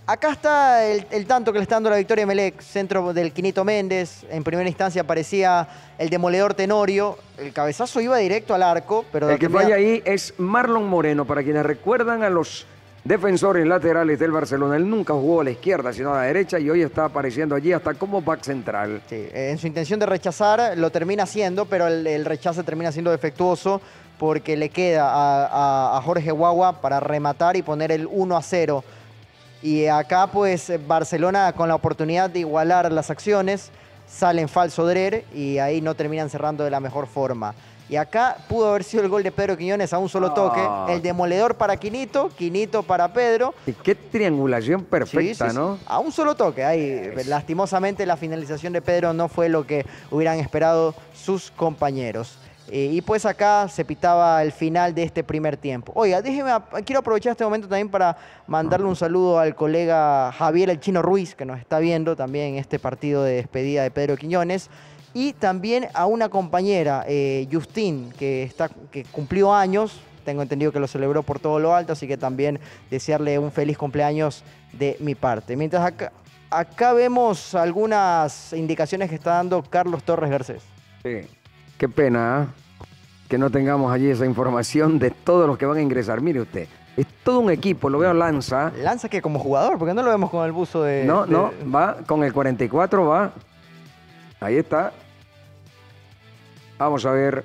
Acá está el, el tanto que le está dando la victoria a Emelec, centro del Quinito Méndez. En primera instancia aparecía el demoledor Tenorio. El cabezazo iba directo al arco, pero... El que termina... falla ahí es Marlon Moreno, para quienes recuerdan a los defensores laterales del Barcelona. Él nunca jugó a la izquierda, sino a la derecha, y hoy está apareciendo allí hasta como back central. Sí, en su intención de rechazar lo termina haciendo, pero el, el rechazo termina siendo defectuoso porque le queda a, a, a Jorge Guagua para rematar y poner el uno a cero. Y acá pues Barcelona con la oportunidad de igualar las acciones sale en falso Drer y ahí no terminan cerrando de la mejor forma. Y acá pudo haber sido el gol de Pedro Quiñones a un solo toque. Ah. El demoledor para Quinito, Quinito para Pedro. Y qué triangulación perfecta, Sí, sí, sí. ¿no? A un solo toque. Ahí, lastimosamente la finalización de Pedro no fue lo que hubieran esperado sus compañeros. Eh, y pues acá se pitaba el final de este primer tiempo. Oiga, déjeme, quiero aprovechar este momento también para mandarle un saludo al colega Javier El Chino Ruiz, que nos está viendo también en este partido de despedida de Pedro Quiñones. Y también a una compañera, eh, Justin, que, está, que cumplió años. Tengo entendido que lo celebró por todo lo alto, así que también desearle un feliz cumpleaños de mi parte. Mientras acá, acá vemos algunas indicaciones que está dando Carlos Torres Garcés. Sí. Qué pena, ¿eh? Que no tengamos allí esa información de todos los que van a ingresar. Mire usted, es todo un equipo, lo veo a Lanza. Lanza que como jugador, porque no lo vemos con el buzo de... No, de... no, va con el cuarenta y cuatro, va. Ahí está. Vamos a ver.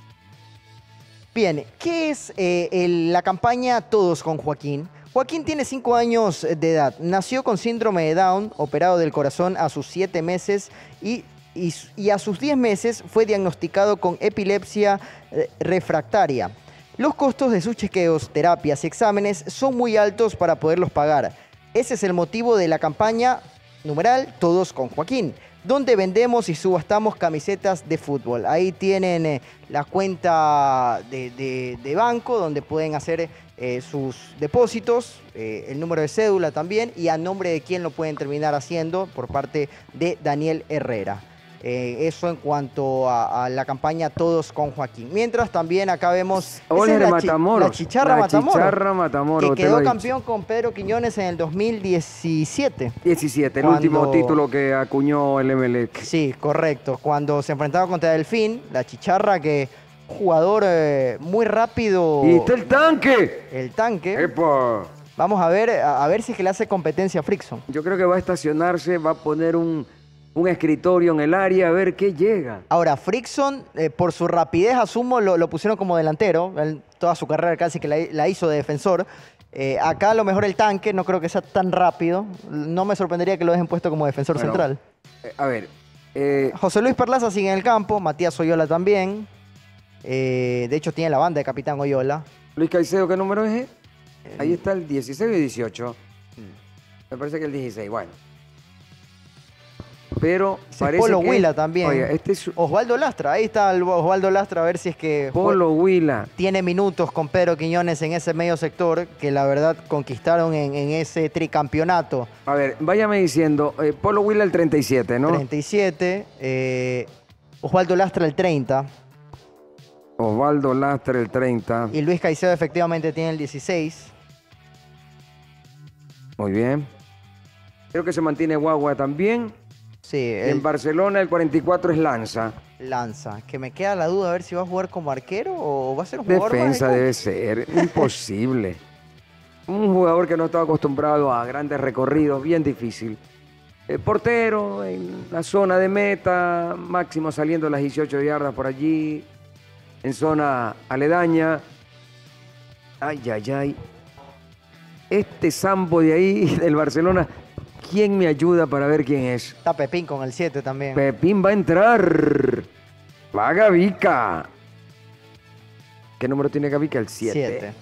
Bien, ¿qué es eh, el- la campaña Todos con Joaquín? Joaquín tiene cinco años de edad. Nació con síndrome de Down, operado del corazón a sus siete meses y, y, y a sus diez meses fue diagnosticado con epilepsia eh, refractaria. Los costos de sus chequeos, terapias y exámenes son muy altos para poderlos pagar. Ese es el motivo de la campaña numeral Todos con Joaquín, donde vendemos y subastamos camisetas de fútbol. Ahí tienen eh, la cuenta de, de- de banco, donde pueden hacer eh, sus depósitos, eh, el número de cédula también, y a nombre de quién lo pueden terminar haciendo por parte de Daniel Herrera. Eh, eso en cuanto a, a la campaña Todos con Joaquín. Mientras también acá vemos Goles esa de es la, chi- Matamoros. la Chicharra La Matamoros, Chicharra Matamoros, que te lo quedó he dicho. campeón con Pedro Quiñones en el dos mil diecisiete. diecisiete, el Cuando- último título que acuñó el Emelec. Sí, correcto. Cuando se enfrentaba contra Delfín, la Chicharra, que jugador eh, muy rápido. ¡Y está el tanque! El tanque. ¡Epa! Vamos a ver, a, a ver si es que le hace competencia a Frickson. Yo creo que va a estacionarse, va a poner un, un escritorio en el área a ver qué llega. Ahora, Frickson, eh, por su rapidez, asumo, lo, lo pusieron como delantero. Él, toda su carrera casi que la, la hizo de defensor. Eh, acá a lo mejor el tanque, no creo que sea tan rápido. No me sorprendería que lo dejen puesto como defensor Bueno, central. Eh, a ver, eh, José Luis Perlaza sigue en el campo, Matías Oyola también. Eh, de hecho, tiene la banda de Capitán Oyola. Luis Caicedo, ¿qué número es? Ahí está el dieciséis y dieciocho. Me parece que el dieciséis, bueno. Pero Ese es parece Polo que... Huila también. Oiga, este es Osvaldo Lastra, ahí está el Osvaldo Lastra, a ver si es que Polo Huila. tiene minutos con Pedro Quiñones en ese medio sector que la verdad conquistaron en, en ese tricampeonato. A ver, váyame diciendo, eh, Polo Huila el treinta y siete, ¿no? treinta y siete, eh, Osvaldo Lastra el treinta Osvaldo Lastre el treinta. y Luis Caicedo efectivamente tiene el dieciséis. Muy bien. Creo que se mantiene Guagua también. Sí, Y el en Barcelona el cuarenta y cuatro es Lanza. Lanza, que me queda la duda a ver si va a jugar como arquero o va a ser un jugador Defensa más de debe ser. Imposible. Un jugador que no estaba acostumbrado a grandes recorridos, bien difícil. El portero en la zona de meta, máximo saliendo las dieciocho yardas por allí, en zona aledaña. Ay, ay, ay. Este sambo de ahí, del Barcelona, ¿quién me ayuda para ver quién es? Está Pepín con el siete también. Pepín va a entrar. Va Gavica. ¿Qué número tiene Gavica? El siete. siete.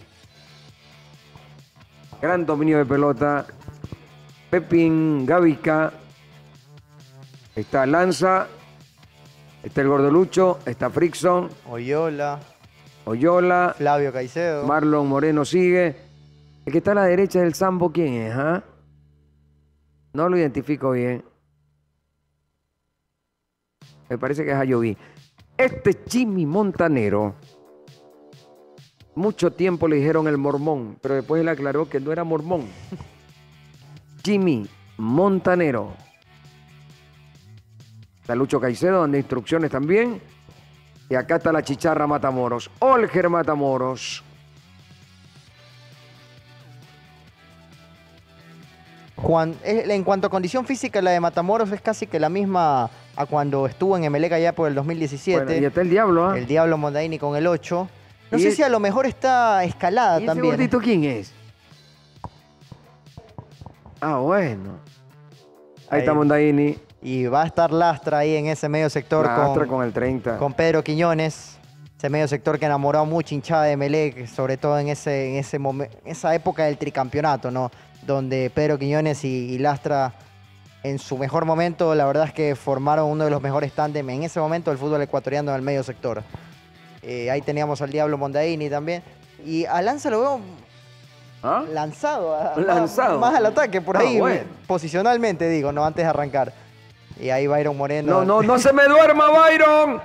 Gran dominio de pelota. Pepín, Gavica. Está Lanza. Está el Gordolucho. Está Frickson. Oyola, Oyola. Flavio Caicedo. Marlon Moreno sigue. El que está a la derecha del Sambo, ¿quién es? ah? No lo identifico bien. Me parece que es Ayoví. Este es Jimmy Montanero. Mucho tiempo le dijeron el mormón, pero después él aclaró que no era mormón. Jimmy Montanero. Está Lucho Caicedo dando instrucciones también. Y acá está la chicharra Matamoros. Olger Matamoros. Juan, en cuanto a condición física, la de Matamoros es casi que la misma a cuando estuvo en Emelec allá por el dos mil diecisiete. Bueno, y está el Diablo, ¿ah? El Diablo Mondaini con el ocho. No ¿Y sé es... si a lo mejor está escalada ¿Y también. ese gordito quién es? Ah, bueno. Ahí, ahí está Mondaini. Y va a estar Lastra ahí en ese medio sector. Lastra con, con el treinta. Con Pedro Quiñones. Ese medio sector que enamoró a mucha hinchada de Emelec, sobre todo en, ese, en ese esa época del tricampeonato, ¿no? Donde Pedro Quiñones y, y Lastra, en su mejor momento, la verdad es que formaron uno de los mejores tándem en ese momento del fútbol ecuatoriano en el medio sector. Eh, ahí teníamos al Diablo Mondaini también. Y a Lanza lo veo ¿Ah? lanzado, a, lanzado. Más, más al ataque, por ahí, ah, bueno. posicionalmente, digo, no antes de arrancar. Y ahí Byron Moreno. No, no, no se me duerma, Byron.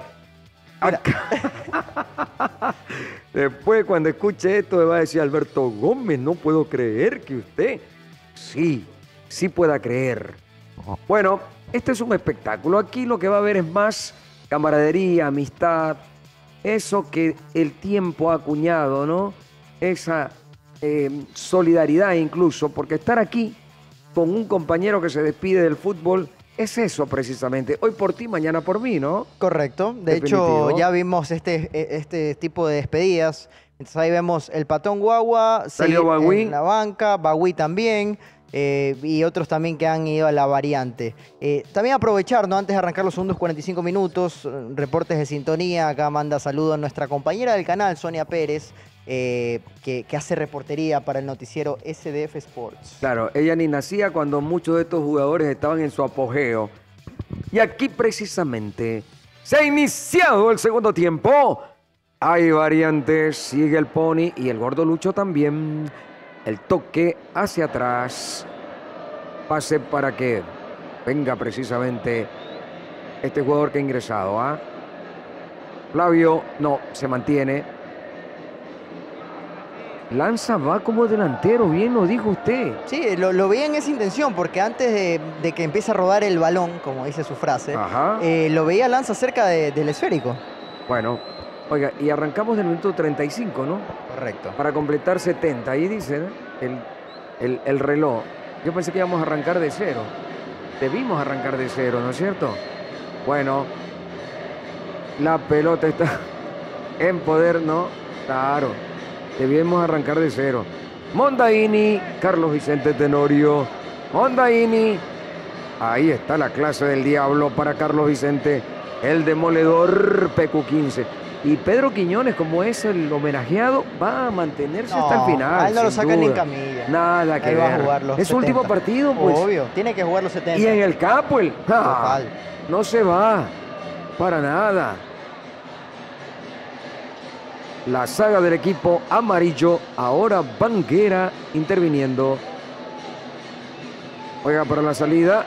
Después, cuando escuche esto, me va a decir Alberto Gómez, no puedo creer que usted sí, sí pueda creer. Bueno, este es un espectáculo. Aquí lo que va a haber es más camaradería, amistad, eso que el tiempo ha acuñado, ¿no? Esa eh, solidaridad incluso, porque estar aquí con un compañero que se despide del fútbol es eso precisamente. Hoy por ti, mañana por mí, ¿no? Correcto. De Definitivo. hecho, ya vimos este, este tipo de despedidas. Entonces ahí vemos el Patón Guagua, salió Bagüí en la banca, Bagüí también, eh, y otros también que han ido a la variante. Eh, también aprovechar, ¿no? Antes de arrancar los segundos cuarenta y cinco minutos, reportes de sintonía. Acá manda saludos a nuestra compañera del canal, Sonia Pérez, eh, que, que hace reportería para el noticiero S D F Sports. Claro, ella ni nacía cuando muchos de estos jugadores estaban en su apogeo. Y aquí precisamente se ha iniciado el segundo tiempo. Hay variantes, sigue el Pony y el Gordo Lucho también. El toque hacia atrás. Pase para que venga precisamente este jugador que ha ingresado. ¿ah? Flavio, no, se mantiene. Lanza va como delantero, bien lo dijo usted. Sí, lo, lo veía en esa intención, porque antes de, de que empiece a rodar el balón, como dice su frase, eh, lo veía Lanza cerca de, del esférico. Bueno, oiga, y arrancamos del minuto treinta y cinco, ¿no? Correcto. Para completar setenta, ahí dice, ¿no? el, el, el reloj. Yo pensé que íbamos a arrancar de cero. Debimos arrancar de cero, ¿no es cierto? Bueno, la pelota está en poder, ¿no? Claro. Debíamos arrancar de cero. Mondaini, Carlos Vicente Tenorio. Mondaini. Ahí está la clase del Diablo para Carlos Vicente. El demoledor P Q quince. Y Pedro Quiñones, como es el homenajeado, va a mantenerse no, hasta el final. A él no lo sacan duda. ni en camilla. Nada que ahí ver. Va a jugar los es su último partido, pues. Obvio, tiene que jugar los setenta. Y en el Capuel. Ah, no se va. Para nada. La saga del equipo amarillo, ahora Banguera interviniendo. Juega para la salida.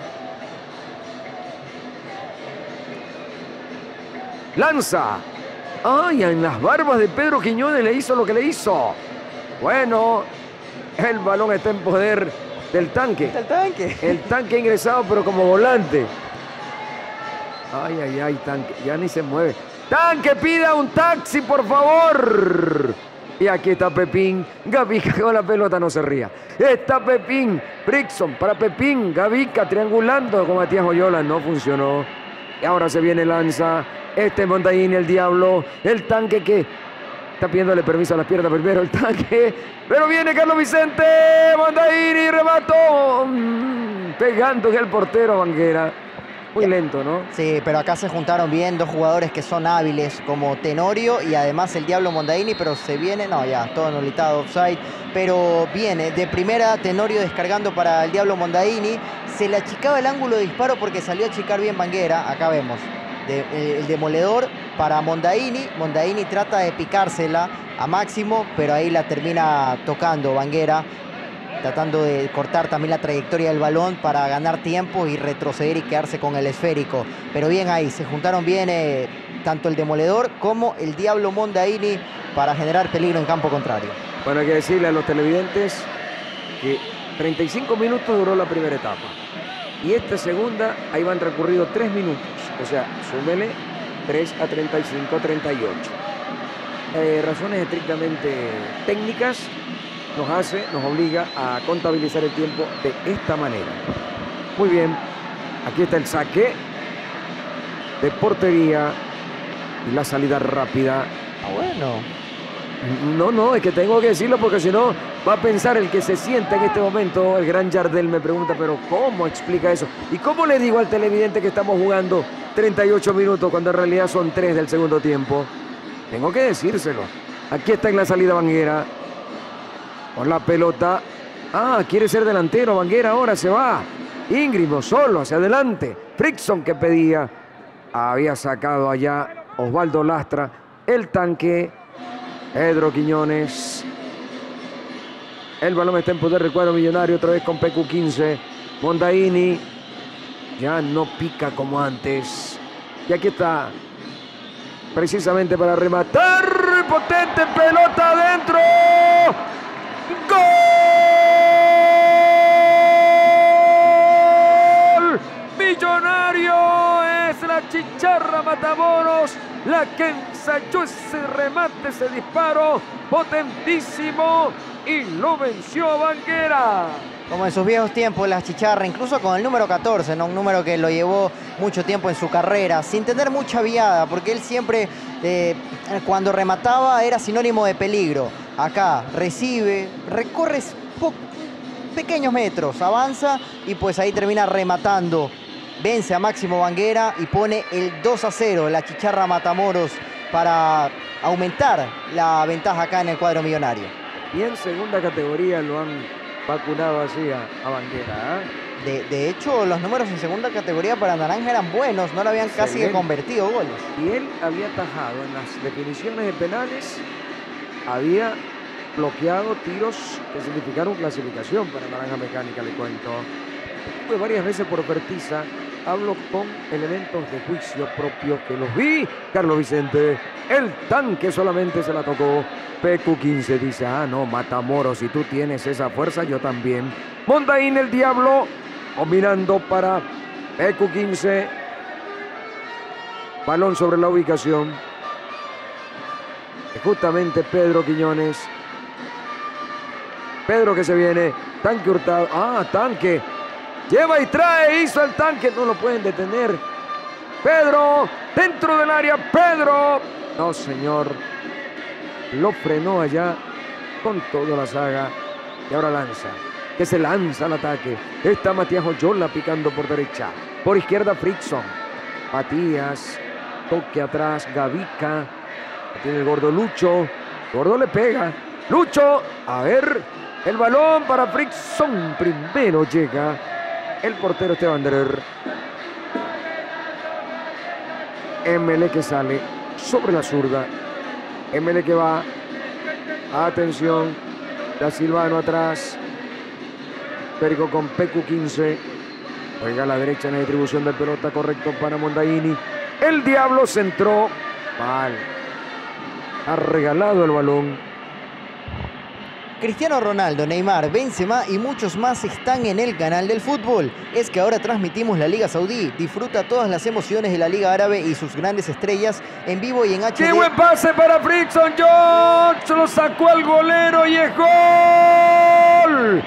Lanza. Ay, en las barbas de Pedro Quiñones le hizo lo que le hizo. Bueno, el balón está en poder del tanque. El tanque. El tanque ha ingresado, pero como volante. Ay, ay, ay, tanque. Ya ni se mueve. ¡Tanque, pida un taxi, por favor! Y aquí está Pepín. Gavica con la pelota, no se ría. Está Pepín. Brixon para Pepín. Gavica triangulando con Matías Oyola. No funcionó. Y ahora se viene Lanza. Este es Mondaini, el Diablo. El tanque que está pidiéndole permiso a las piernas primero. El tanque. Pero viene Carlos Vicente. Mondaini remató. Mm, pegando en el portero Banguera. Muy lento, ¿no? Sí, pero acá se juntaron bien dos jugadores que son hábiles, como Tenorio y además el Diablo Mondaini, pero se viene, no, ya, todo anulitado, offside, pero viene de primera Tenorio descargando para el Diablo Mondaini, se le achicaba el ángulo de disparo porque salió a achicar bien Banguera, acá vemos, de, el, el demoledor para Mondaini, Mondaini trata de picársela a Máximo, pero ahí la termina tocando Banguera, tratando de cortar también la trayectoria del balón para ganar tiempo y retroceder y quedarse con el esférico. Pero bien ahí, se juntaron bien eh, tanto el demoledor como el Diablo Mondaini para generar peligro en campo contrario. Bueno, hay que decirle a los televidentes que treinta y cinco minutos duró la primera etapa. Y esta segunda, ahí van recurrido tres minutos. O sea, súmele tres a treinta y cinco, treinta y ocho. Eh, razones estrictamente técnicas nos hace, nos obliga a contabilizar el tiempo de esta manera. Muy bien, aquí está el saque de portería y la salida rápida. Ah, bueno. No, no, es que tengo que decirlo porque si no va a pensar el que se sienta en este momento. El gran Yardel me pregunta, pero ¿cómo explica eso? ¿Y cómo le digo al televidente que estamos jugando treinta y ocho minutos cuando en realidad son tres del segundo tiempo? Tengo que decírselo. Aquí está en la salida Banguera. Con la pelota. Ah, quiere ser delantero. Banguera ahora se va. Íngrimo solo hacia adelante. Frickson que pedía. Había sacado allá Osvaldo Lastra. El tanque. Pedro Quiñones. El balón está en poder del cuadro millonario. Otra vez con P Q quince. Mondaini. Ya no pica como antes. Y aquí está. Precisamente para rematar. Potente pelota adentro. ¡Gol! Millonario. Es la Chicharra Matamoros la que ensayó ese remate, ese disparo potentísimo y lo venció a Banguera. Como en sus viejos tiempos, la Chicharra, incluso con el número catorce, ¿no? Un número que lo llevó mucho tiempo en su carrera, sin tener mucha viada, porque él siempre, eh, cuando remataba, era sinónimo de peligro. Acá recibe, recorre pequeños metros, avanza y pues ahí termina rematando. Vence a Máximo Banguera y pone el dos a cero, la Chicharra Matamoros, para aumentar la ventaja acá en el cuadro millonario. Y en segunda categoría lo han vacunado así a, a Banguera. ¿eh? De, de hecho, los números en segunda categoría para Naranja eran buenos, no lo habían casi que convertido goles. Y él había atajado en las definiciones de penales, había bloqueado tiros que significaron clasificación para Naranja Mecánica, le cuento. Fue varias veces por Pertiza, hablo con elementos de juicio propio que los vi. Carlos Vicente, el tanque solamente se la tocó. P Q quince dice, ah no, Matamoros, si tú tienes esa fuerza, yo también. Mondaín el Diablo, combinando para P Q quince. Balón sobre la ubicación. Justamente Pedro Quiñones. Pedro que se viene. Tanque Hurtado. Ah, tanque. Lleva y trae. Hizo el tanque. No lo pueden detener. Pedro. Dentro del área. Pedro. No, señor. Lo frenó allá con toda la saga. Y ahora lanza. Que se lanza al ataque. Está Matías Oyola picando por derecha. Por izquierda Frickson. Matías. Toque atrás. Gavica. Tiene el gordo Lucho. Gordo le pega. Lucho. A ver. El balón para Frickson. Primero llega el portero Esteban Derer. M L que sale sobre la zurda. M L que va. Atención. Da Silvano atrás. Perico con P Q quince. Juega a la derecha en la distribución de pelota. Correcto para Mondaini. El Diablo centró. Mal. Ha regalado el balón. Cristiano Ronaldo, Neymar, Benzema y muchos más están en el canal del fútbol. Es que ahora transmitimos la Liga Saudí. Disfruta todas las emociones de la Liga Árabe y sus grandes estrellas en vivo y en H D. ¡Qué buen pase para Frickson! George lo sacó al golero y es gol.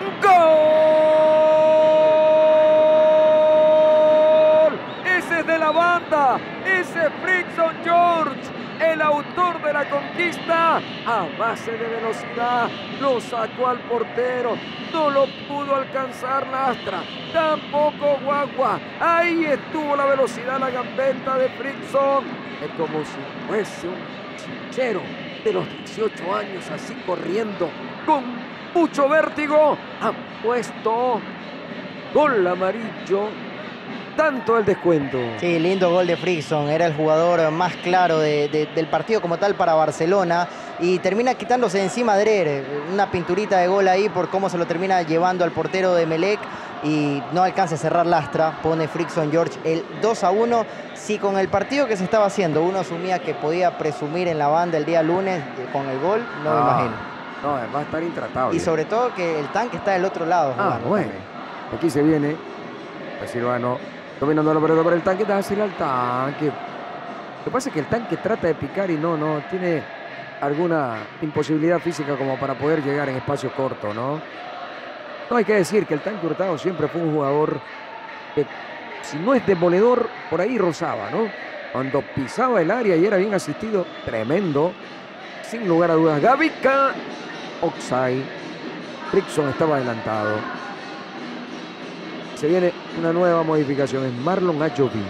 ¡Gol! Ese es de la banda. Ese es Frickson George, el autor de la conquista. A base de velocidad lo sacó al portero. No lo pudo alcanzar Lastra, tampoco Guagua. Ahí estuvo la velocidad, la gambeta de Frickson. Es como si fuese un chinchero de los dieciocho años, así corriendo con mucho vértigo. Ha puesto gol amarillo. Tanto el descuento. Sí, lindo gol de Frickson. Era el jugador más claro de, de, del partido como tal para Barcelona. Y termina quitándose de encima a Dreher. Una pinturita de gol ahí por cómo se lo termina llevando al portero de Emelec. Y no alcanza a cerrar Lastra. Pone Frickson George el dos a uno. Si con el partido que se estaba haciendo uno asumía que podía presumir en la banda el día lunes con el gol, no ah, me imagino. No, va a estar intratable. Y sobre todo que el tanque está del otro lado. Ah, bueno. También. Aquí se viene. El Silvano dominando la pelota para el tanque. Dásela al tanque. Lo que pasa es que el tanque trata de picar y no, no tiene alguna imposibilidad física como para poder llegar en espacio corto, ¿no? No hay que decir que el tanque Hurtado siempre fue un jugador que, si no es demoledor, por ahí rozaba, ¿no? Cuando pisaba el área y era bien asistido, tremendo. Sin lugar a dudas, Gavica, offside. Frickson estaba adelantado. Se viene una nueva modificación, es Marlon Ajoví.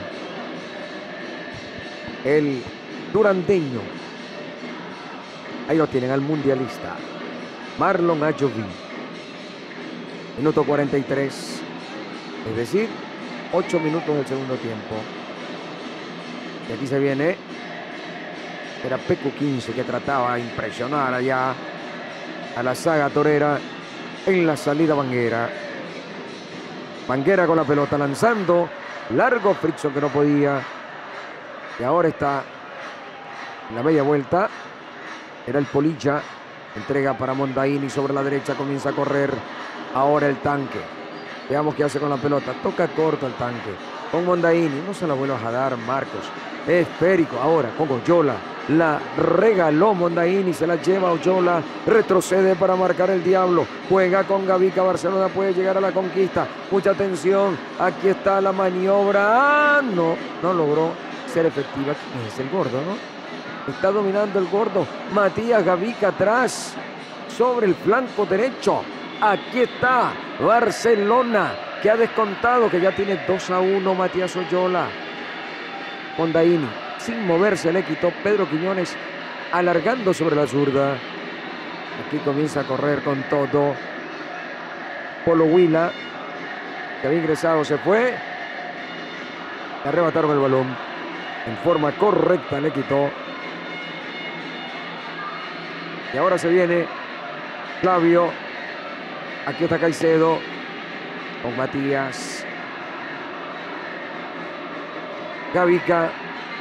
El durandeño. Ahí lo tienen, al mundialista. Marlon Ajoví. Minuto cuarenta y tres. Es decir, ocho minutos del segundo tiempo. Y aquí se viene. Era Pecu quince que trataba de impresionar allá a la saga torera en la salida Banguera. Banguera con la pelota lanzando. Largo Frickson que no podía. Y ahora está en la media vuelta. Era el Polilla. Entrega para Mondaini sobre la derecha. Comienza a correr. Ahora el tanque. Veamos qué hace con la pelota. Toca corto el tanque. Con Mondaini. No se la vuelvas a dar, Marcos. Esférico. Ahora con Oyola. La regaló Mondaini. Se la lleva Oyola. Retrocede para marcar el diablo. Juega con Gavica. Barcelona puede llegar a la conquista. Mucha atención. Aquí está la maniobra. Ah, no. No logró ser efectiva. ¿Quién es el gordo, no? Está dominando el gordo. Matías Gavica atrás. Sobre el flanco derecho. Aquí está Barcelona, que ha descontado, que ya tiene dos a uno Matías Oyola. Mondaini, sin moverse, le quitó Pedro Quiñones, alargando sobre la zurda. Aquí comienza a correr con todo. Polo Huila, que había ingresado, se fue. Le arrebataron el balón. En forma correcta le quitó. Y ahora se viene Flavio. Aquí está Caicedo con Matías. Gavica.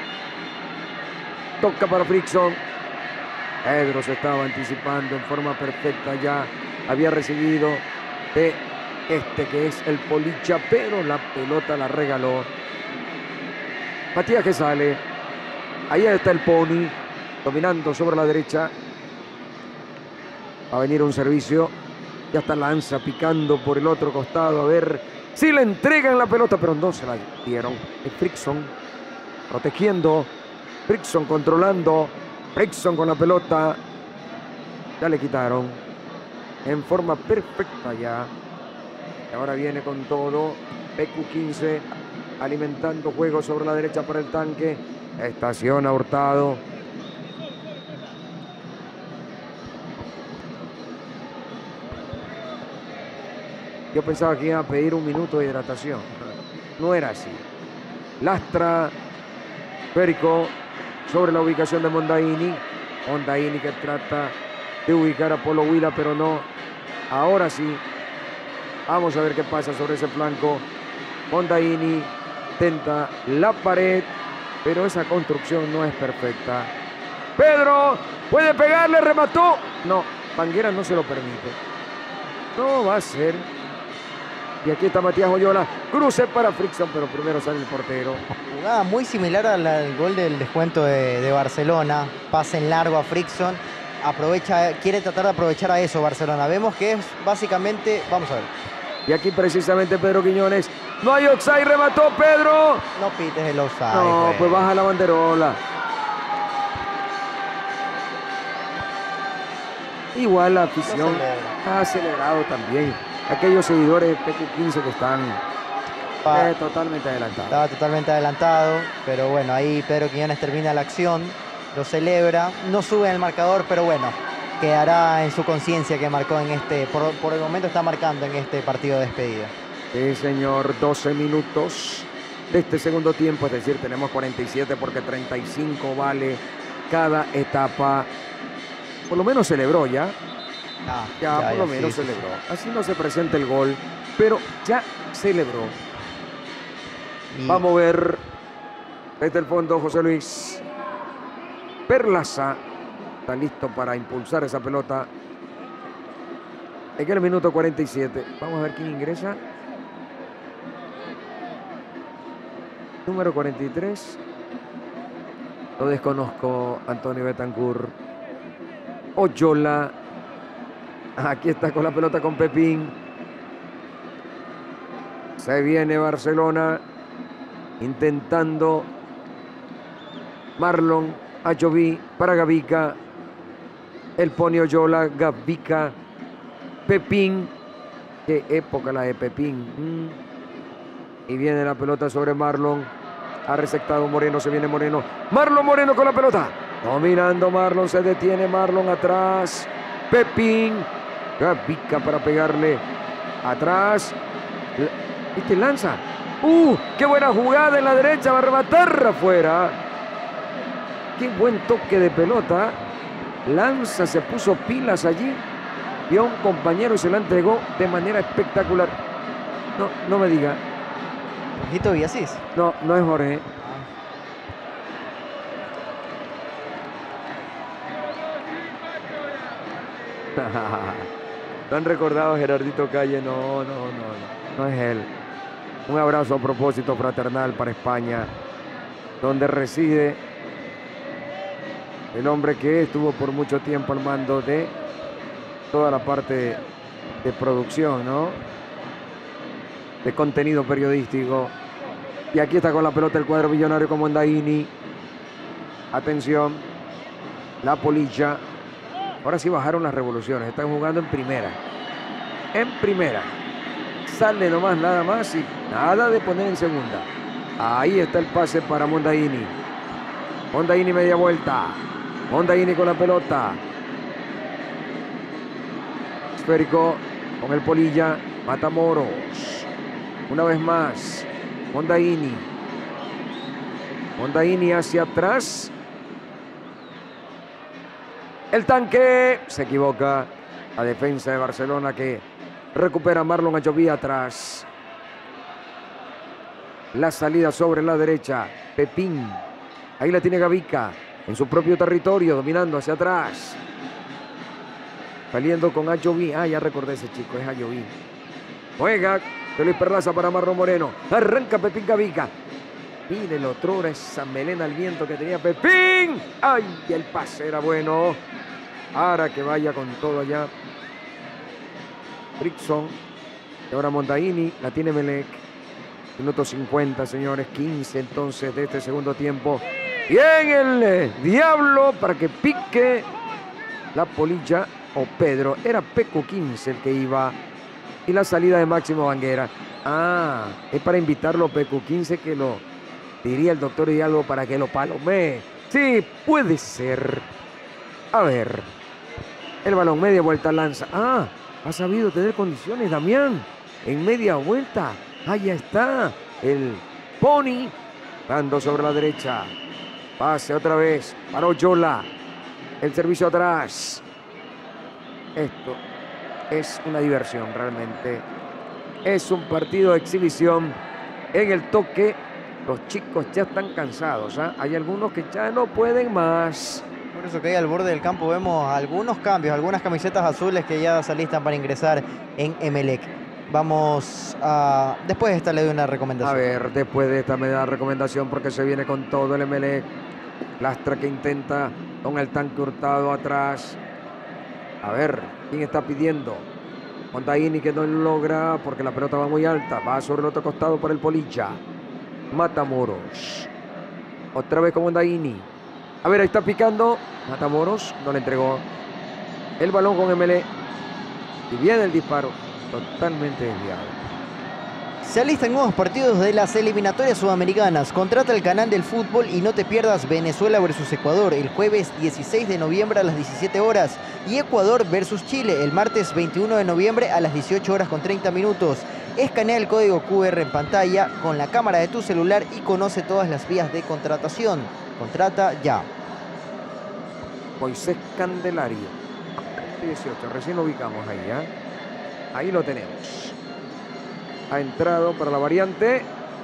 Toca para Frickson. Pedro se estaba anticipando en forma perfecta ya. Había recibido de este que es el Polilla, pero la pelota la regaló. Matías que sale. Ahí está el Pony. Dominando sobre la derecha. Va a venir un servicio. Ya está Lanza picando por el otro costado. A ver si le entregan la pelota, pero no se la dieron. Es Frickson protegiendo. Frickson controlando. Frickson con la pelota. Ya le quitaron. En forma perfecta ya. Y ahora viene con todo. Pecu quince alimentando juego sobre la derecha para el tanque. Estaciona Hurtado. Yo pensaba que iba a pedir un minuto de hidratación. No era así. Lastra. Férico sobre la ubicación de Mondaini. Mondaini que trata de ubicar a Polo Huila, pero no. Ahora sí. Vamos a ver qué pasa sobre ese flanco. Mondaini tenta la pared, pero esa construcción no es perfecta. Pedro puede pegarle, remató. No, Banguera no se lo permite. No va a ser. Y aquí está Matías Oyola. Cruce para Frickson, pero primero sale el portero. Jugada muy similar al, al gol del descuento de, de Barcelona. Pase en largo a Frickson. Aprovecha, quiere tratar de aprovechar a eso Barcelona. Vemos que es básicamente... Vamos a ver. Y aquí precisamente Pedro Quiñones. No hay offside, remató Pedro. No pites el offside. No, güey. Pues baja la banderola. Igual la afición ha acelerado también. Aquellos seguidores de P Q quince que están eh, totalmente adelantados. Estaba totalmente adelantado, pero bueno, ahí Pedro Quiñones termina la acción, lo celebra, no sube en el marcador, pero bueno, quedará en su conciencia que marcó en este, por, por el momento está marcando en este partido de despedida. Sí, señor, doce minutos de este segundo tiempo, es decir, tenemos cuarenta y siete porque treinta y cinco vale cada etapa. Por lo menos celebró ya. Ah, ya, ya, por lo ya, menos sí, celebró. sí. Así no se presenta el gol, pero ya celebró. Y... Vamos a ver desde el fondo José Luis Perlaza. Está listo para impulsar esa pelota. en el minuto cuarenta y siete. Vamos a ver quién ingresa. Número cuarenta y tres. Lo desconozco, Antonio Betancourt. Oyola. Aquí está con la pelota con Pepín. Se viene Barcelona intentando. Marlon Achoví para Gavica. El pone Oyola, Gavica, Pepín. Qué época la de Pepín. Mm. Y viene la pelota sobre Marlon. Ha receptado Moreno, se viene Moreno. Marlon Moreno con la pelota. Dominando Marlon, se detiene Marlon atrás. Pepín. Gavica para pegarle atrás. Este lanza. ¡Uh! ¡Qué buena jugada en la derecha! Va a rematar afuera. ¡Qué buen toque de pelota! Lanza se puso pilas allí. Vio a un compañero y se la entregó de manera espectacular. No, no me diga. Jorgito Villasís. No, no es Jorge. ¿No han recordado a Gerardito Calle? No, no, no, no. No es él. Un abrazo a propósito fraternal para España, donde reside el hombre que estuvo por mucho tiempo al mando de toda la parte de producción, ¿no? De contenido periodístico. Y aquí está con la pelota el cuadro millonario con Mondaini. Atención. La Polilla. Ahora sí bajaron las revoluciones. Están jugando en primera. En primera. Sale nomás nada más y nada de poner en segunda. Ahí está el pase para Mondaini. Mondaini media vuelta. Mondaini con la pelota. Esférico con el Polilla. Matamoros. Una vez más. Mondaini. Mondaini hacia atrás. El tanque. Se equivoca. La defensa de Barcelona que recupera Marlon Achoví atrás. La salida sobre la derecha. Pepín. Ahí la tiene Gavica. En su propio territorio. Dominando hacia atrás. Saliendo con Achoví. Ah, ya recordé ese chico. Es Achoví. Juega. De Luis Perlaza para Marlon Moreno. Arranca Pepín Gavica. Mire el otro, esa melena al viento que tenía Pepín. ¡Ay! El pase era bueno. Ahora que vaya con todo allá. Rickson. Y ahora Mondaini. La tiene Melec. Minuto cincuenta, señores. quince entonces de este segundo tiempo. Y en el eh, diablo para que pique la Polilla o Pedro. Era Peco quince el que iba. Y la salida de Máximo Banguera. Ah, es para invitarlo a Peco quince que lo diría el doctor Hidalgo para que lo palomee. Sí, puede ser. A ver. El balón media vuelta lanza. Ah, ha sabido tener condiciones Damián. En media vuelta. Ahí está. El Pony. Dando sobre la derecha. Pase otra vez para Oyola. El servicio atrás. Esto es una diversión realmente. Es un partido de exhibición. En el toque, los chicos ya están cansados. ¿eh? Hay algunos que ya no pueden más. Por eso que ahí al borde del campo vemos algunos cambios, algunas camisetas azules que ya se alistan para ingresar en Emelec. Vamos a... Después de esta le doy una recomendación. A ver, después de esta me da recomendación porque se viene con todo el Emelec. Lastra que intenta con el tanque Hurtado atrás. A ver, ¿quién está pidiendo? Mondaini que no logra porque la pelota va muy alta. Va sobre el otro costado por el Polilla. Matamoros. Otra vez con Mondaini. A ver, ahí está picando. Matamoros no le entregó el balón con Emelec. Y viene el disparo. Totalmente desviado. Se alistan nuevos partidos de las eliminatorias sudamericanas. Contrata el canal del fútbol y no te pierdas Venezuela versus Ecuador el jueves dieciséis de noviembre a las diecisiete horas y Ecuador versus Chile el martes veintiuno de noviembre a las dieciocho horas con treinta minutos. Escanea el código cu erre en pantalla con la cámara de tu celular y conoce todas las vías de contratación. Contrata ya. Moisés Candelario. dieciocho, recién lo ubicamos ahí, ¿eh? Ahí lo tenemos. Ha entrado para la variante.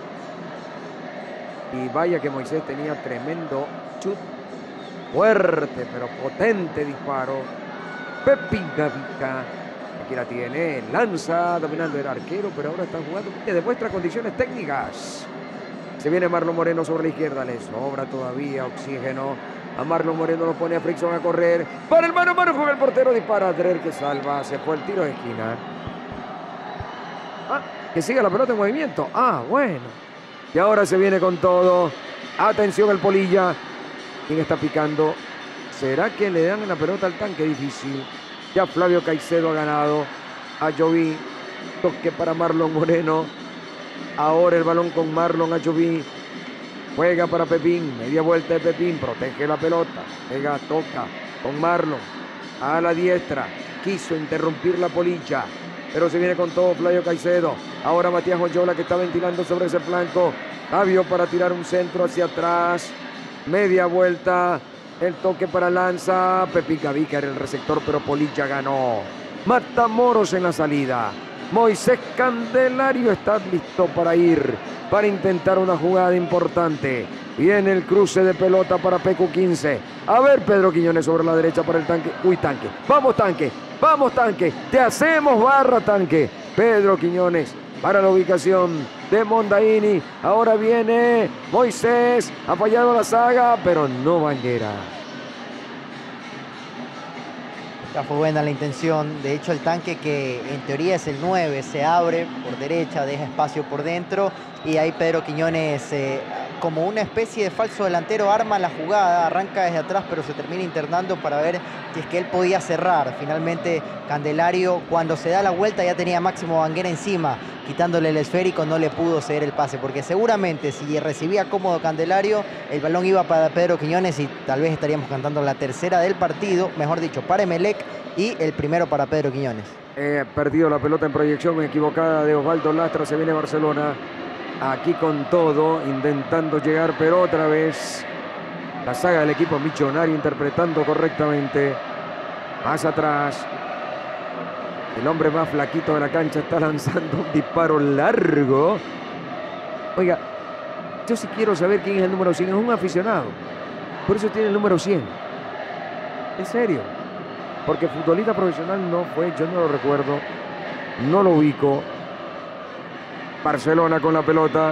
Y vaya que Moisés tenía tremendo chut. Fuerte, pero potente disparo. Pepín Gavica. Aquí la tiene, lanza, dominando el arquero, pero ahora están jugando, demuestra condiciones técnicas. Se viene Marlon Moreno sobre la izquierda, le sobra todavía oxígeno. A Marlon Moreno lo pone a Frickson a correr. Para el mano a mano con el portero, dispara a Dreher que salva, se fue el tiro de esquina. Ah, que siga la pelota en movimiento. Ah, bueno. Y ahora se viene con todo. Atención el Polilla. ¿Quién está picando? ¿Será que le dan la pelota al tanque? Difícil. Ya Flavio Caicedo ha ganado. A Joví. Toque para Marlon Moreno. Ahora el balón con Marlon a Joví. Juega para Pepín. Media vuelta de Pepín. Protege la pelota. Pega, toca con Marlon. A la diestra. Quiso interrumpir la Polilla. Pero se viene con todo Flavio Caicedo. Ahora Matías Oyola que está ventilando sobre ese flanco. Fabio para tirar un centro hacia atrás. Media vuelta. El toque para Lanza. Pepín Gavica era el receptor, pero Polilla ganó. Matamoros en la salida. Moisés Candelario está listo para ir, para intentar una jugada importante. Viene el cruce de pelota para P Q quince. A ver, Pedro Quiñones sobre la derecha para el tanque. Uy, tanque. Vamos, tanque. Vamos, tanque. Te hacemos barra, tanque. Pedro Quiñones para la ubicación de Mondaini. Ahora viene Moisés. Ha fallado la saga, pero no Banguera. Fue buena la intención. De hecho, el tanque, que en teoría es el nueve, se abre por derecha, deja espacio por dentro. Y ahí Pedro Quiñones, eh, como una especie de falso delantero, arma la jugada. Arranca desde atrás, pero se termina internando para ver si es que él podía cerrar. Finalmente, Candelario, cuando se da la vuelta, ya tenía a Máximo Banguera encima. Quitándole el esférico, no le pudo ceder el pase. Porque seguramente, si recibía cómodo Candelario, el balón iba para Pedro Quiñones y tal vez estaríamos cantando la tercera del partido. Mejor dicho, para Emelec, y el primero para Pedro Quiñones. Eh, perdido la pelota en proyección equivocada de Osvaldo Lastra. Se viene Barcelona aquí con todo, intentando llegar, pero otra vez la saga del equipo millonario interpretando correctamente. Más atrás, el hombre más flaquito de la cancha está lanzando un disparo largo. Oiga, yo sí quiero saber quién es el número cien. Es un aficionado, por eso tiene el número cien. En serio, porque futbolista profesional no fue, yo no lo recuerdo, no lo ubico. Barcelona con la pelota.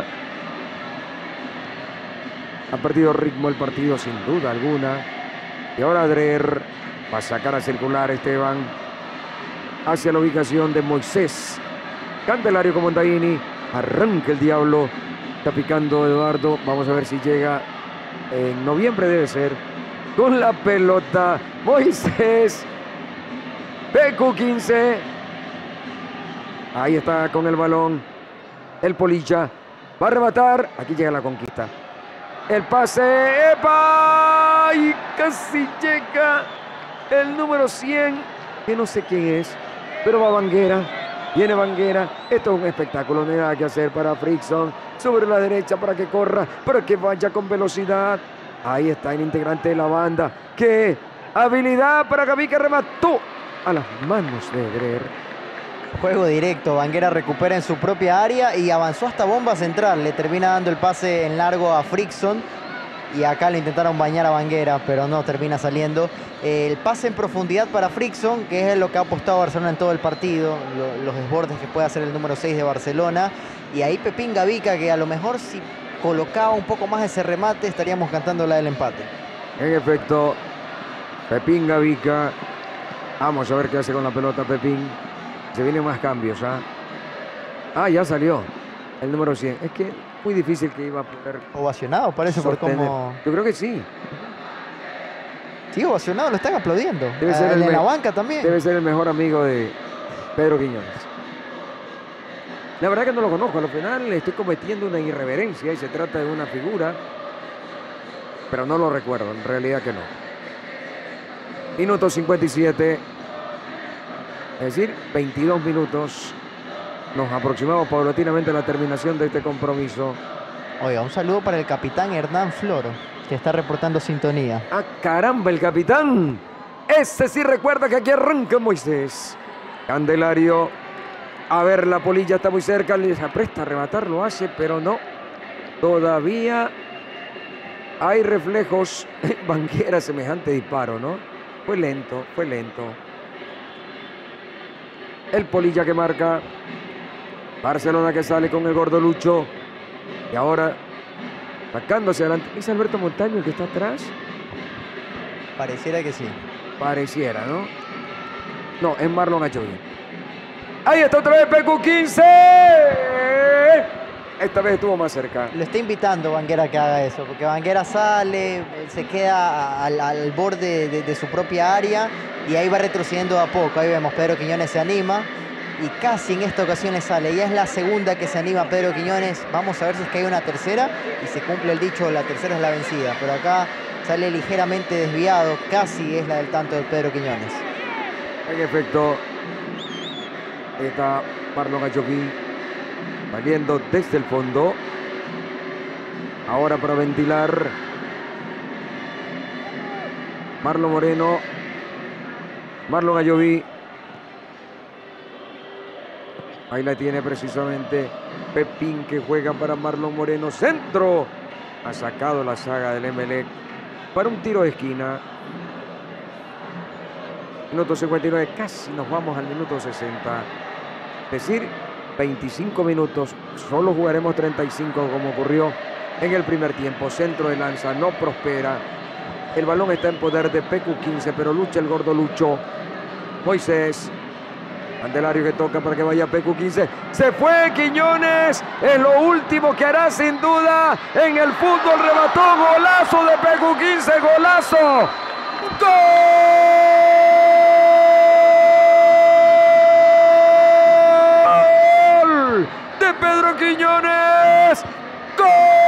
Ha perdido ritmo el partido sin duda alguna. Y ahora Dreher va a sacar a circular Esteban hacia la ubicación de Moisés Candelario con Mondaini. Arranca el Diablo. Está picando Eduardo. Vamos a ver si llega. En noviembre debe ser. Con la pelota Moisés. P Q quince. Ahí está con el balón el Polilla. Va a rematar. Aquí llega la conquista. El pase. ¡Epa! Y casi llega el número cien. Que no sé quién es. Pero va Banguera. Viene Banguera. Esto es un espectáculo. No hay nada que hacer para Frickson. Sobre la derecha para que corra. Para que vaya con velocidad. Ahí está el integrante de la banda. ¡Qué habilidad para Gaví, que remató a las manos de Dreher! Juego directo. Banguera recupera en su propia área y avanzó hasta bomba central. Le termina dando el pase en largo a Frickson. Y acá le intentaron bañar a Banguera, pero no termina saliendo. El pase en profundidad para Frickson, que es lo que ha apostado Barcelona en todo el partido. Los desbordes que puede hacer el número seis de Barcelona. Y ahí Pepín Gavica, que a lo mejor si colocaba un poco más ese remate, estaríamos cantando la del empate. En efecto, Pepín Gavica. Vamos a ver qué hace con la pelota Pepín. Se vienen más cambios, ¿ah? Ah, ya salió el número cien. Es que muy difícil que iba a poder... Ovacionado, parece, por cómo... Yo creo que sí. Sí, ovacionado, lo están aplaudiendo. Debe ser el el de la me- banca también. Debe ser el mejor amigo de Pedro Quiñones. La verdad que no lo conozco. Al final estoy cometiendo una irreverencia y se trata de una figura, pero no lo recuerdo, en realidad que no. Minuto cincuenta y siete. Es decir, veintidós minutos. Nos aproximamos paulatinamente a la terminación de este compromiso. Oiga, un saludo para el capitán Hernán Floro, que está reportando sintonía. ¡Ah, caramba, el capitán! Ese sí recuerda que aquí arranca Moisés Candelario. A ver, la Polilla está muy cerca. Le apresta a rematar, lo hace, pero no. Todavía hay reflejos. Banguera, semejante disparo, ¿no? Fue lento, fue lento. El Polilla que marca. Barcelona que sale con el gordo Lucho. Y ahora sacándose adelante. ¿Es Alberto Montaño el que está atrás? Pareciera que sí. Pareciera, ¿no? No, es Marlon Achoví. Ahí está otra vez P Q quince. Esta vez estuvo más cerca. Lo está invitando Banguera a que haga eso, porque Banguera sale, se queda al, al borde de, de su propia área y ahí va retrocediendo a poco. Ahí vemos, Pedro Quiñones se anima y casi en esta ocasión le sale. Ya es la segunda que se anima Pedro Quiñones. Vamos a ver si es que hay una tercera y se cumple el dicho, la tercera es la vencida. Pero acá sale ligeramente desviado, casi es la del tanto de Pedro Quiñones. En efecto, está Marlon Achoví saliendo desde el fondo. Ahora para ventilar. Marlon Moreno. Marlon Achoví. Ahí la tiene precisamente Pepín que juega para Marlon Moreno. Centro. Ha sacado la saga del Emelec para un tiro de esquina. Minuto cincuenta y nueve. Casi nos vamos al minuto sesenta. Es decir, veinticinco minutos, solo jugaremos treinta y cinco como ocurrió en el primer tiempo. Centro de lanza, no prospera. El balón está en poder de P Q quince, pero lucha el gordo Lucho. Moisés. Candelario que toca para que vaya P Q quince. Se fue Quiñones. Es lo último que hará sin duda en el fútbol. Rebató. Golazo de P Q quince. Golazo. ¡Gol! Pedro Quiñones, gol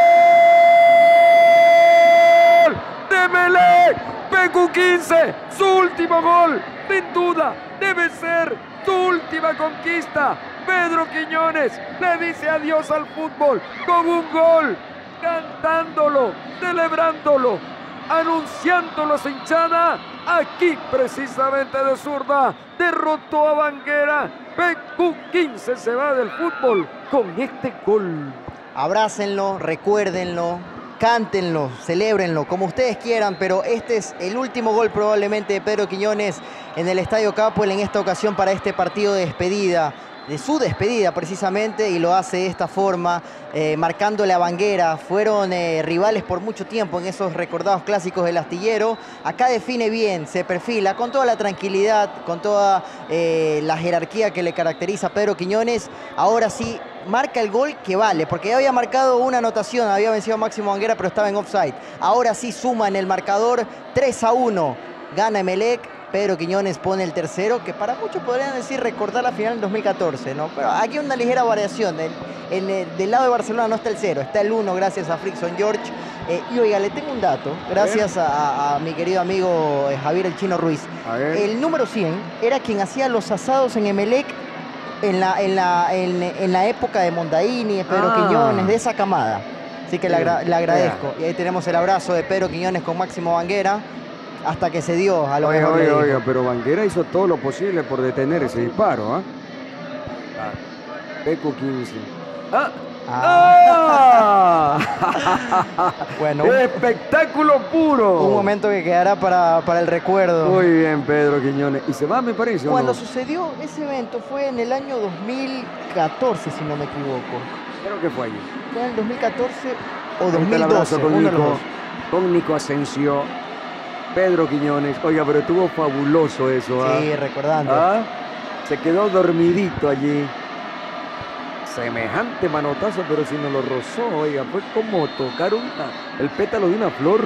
de Emelec, P Q quince, su último gol, sin duda, debe ser su última conquista. Pedro Quiñones le dice adiós al fútbol con un gol, cantándolo, celebrándolo, anunciándolo a su hinchada. Aquí precisamente de zurda derrotó a Banguera. P Q quince se va del fútbol con este gol. Abrácenlo, recuérdenlo, cántenlo, celébrenlo, como ustedes quieran, pero este es el último gol probablemente de Pedro Quiñones en el Estadio Capuel en esta ocasión para este partido de despedida, de su despedida precisamente, y lo hace de esta forma, eh, marcándole a Banguera. Fueron eh, rivales por mucho tiempo en esos recordados clásicos del Astillero. Acá define bien, se perfila con toda la tranquilidad, con toda eh, la jerarquía que le caracteriza a Pedro Quiñones. Ahora sí marca el gol que vale, porque ya había marcado una anotación, había vencido a Máximo Banguera, pero estaba en offside. Ahora sí suma en el marcador tres a uno. Gana Emelec. Pedro Quiñones pone el tercero, que para muchos podrían decir recordar la final en dos mil catorce, ¿no? Pero aquí hay una ligera variación. En, en el, del lado de Barcelona no está el cero, está el uno gracias a Frickson George. Eh, y oiga, le tengo un dato, gracias a, a, a mi querido amigo eh, Javier El Chino Ruiz. El número cien era quien hacía los asados en Emelec en la, en la, en, en la época de Mondaini, de Pedro ah. Quiñones, de esa camada. Así que le, agra le agradezco. Yeah. Y ahí tenemos el abrazo de Pedro Quiñones con Máximo Banguera. Hasta que se dio a lo oiga, mejor. Oiga, oiga, pero Banguera hizo todo lo posible por detener ese disparo, ¿eh? Ah, P Q quince. ¡Ah! ¡Ah! ¡Ah! Bueno, espectáculo puro. Un momento que quedará para, para el recuerdo. Muy bien, Pedro Quiñones. ¿Y se va, me parece? Cuando ¿o no? sucedió ese evento fue en el año dos mil catorce, si no me equivoco. Creo que fue allí. Fue en el dos mil catorce o dos mil doce. Con Nico, con Nico Asensio. Pedro Quiñones, oiga, pero estuvo fabuloso eso. Sí, ¿ah? recordando. ¿Ah? Se quedó dormidito allí. Semejante manotazo, pero si no lo rozó, oiga, fue como tocar una, el pétalo de una flor.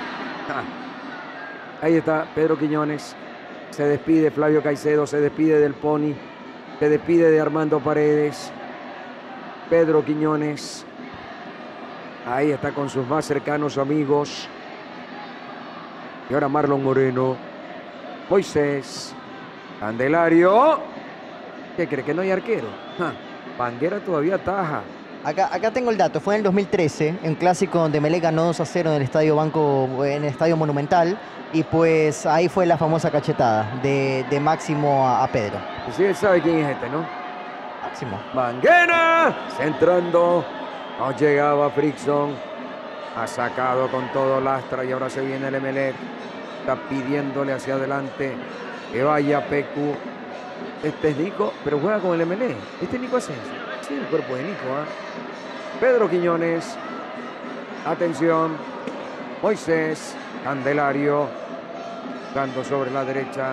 Ah. Ahí está Pedro Quiñones. Se despide Flavio Caicedo, se despide del Pony, se despide de Armando Paredes. Pedro Quiñones. Ahí está con sus más cercanos amigos. Y ahora Marlon Moreno, Moisés, Candelario. ¿Qué cree? ¿Que no hay arquero? Ja, Banguera todavía ataja. Acá, acá tengo el dato. Fue en el dos mil trece, en clásico donde Emelec ganó dos a cero en el Estadio Banco, en el Estadio Monumental. Y pues ahí fue la famosa cachetada de, de Máximo a, a Pedro. Pues sí, él sabe quién es este, ¿no? Máximo. Banguera, centrando. No llegaba Frickson. Ha sacado con todo Lastra y ahora se viene el Emelec. Está pidiéndole hacia adelante que vaya P Q. Este es Nico, pero juega con el M L E. Este es Nico Asensio. Sí, el cuerpo de Nico. ¿eh? Pedro Quiñones. Atención. Moisés. Candelario. Dando sobre la derecha.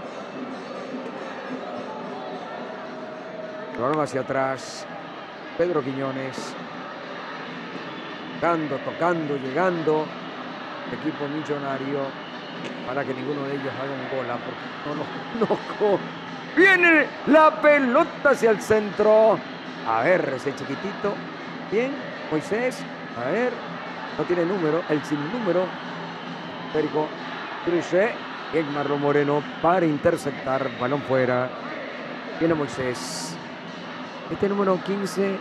Balón hacia atrás. Pedro Quiñones. Tocando, tocando, llegando. Equipo millonario. Para que ninguno de ellos haga un gol. Porque no, no, no. Viene la pelota hacia el centro. A ver, ese chiquitito. Bien, Moisés. A ver. No tiene número. El sin número. Perico. Cruce. Bien, Marlon Moreno para interceptar. Balón fuera. Viene Moisés. Este número quince.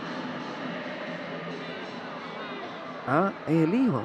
Ah, es el hijo.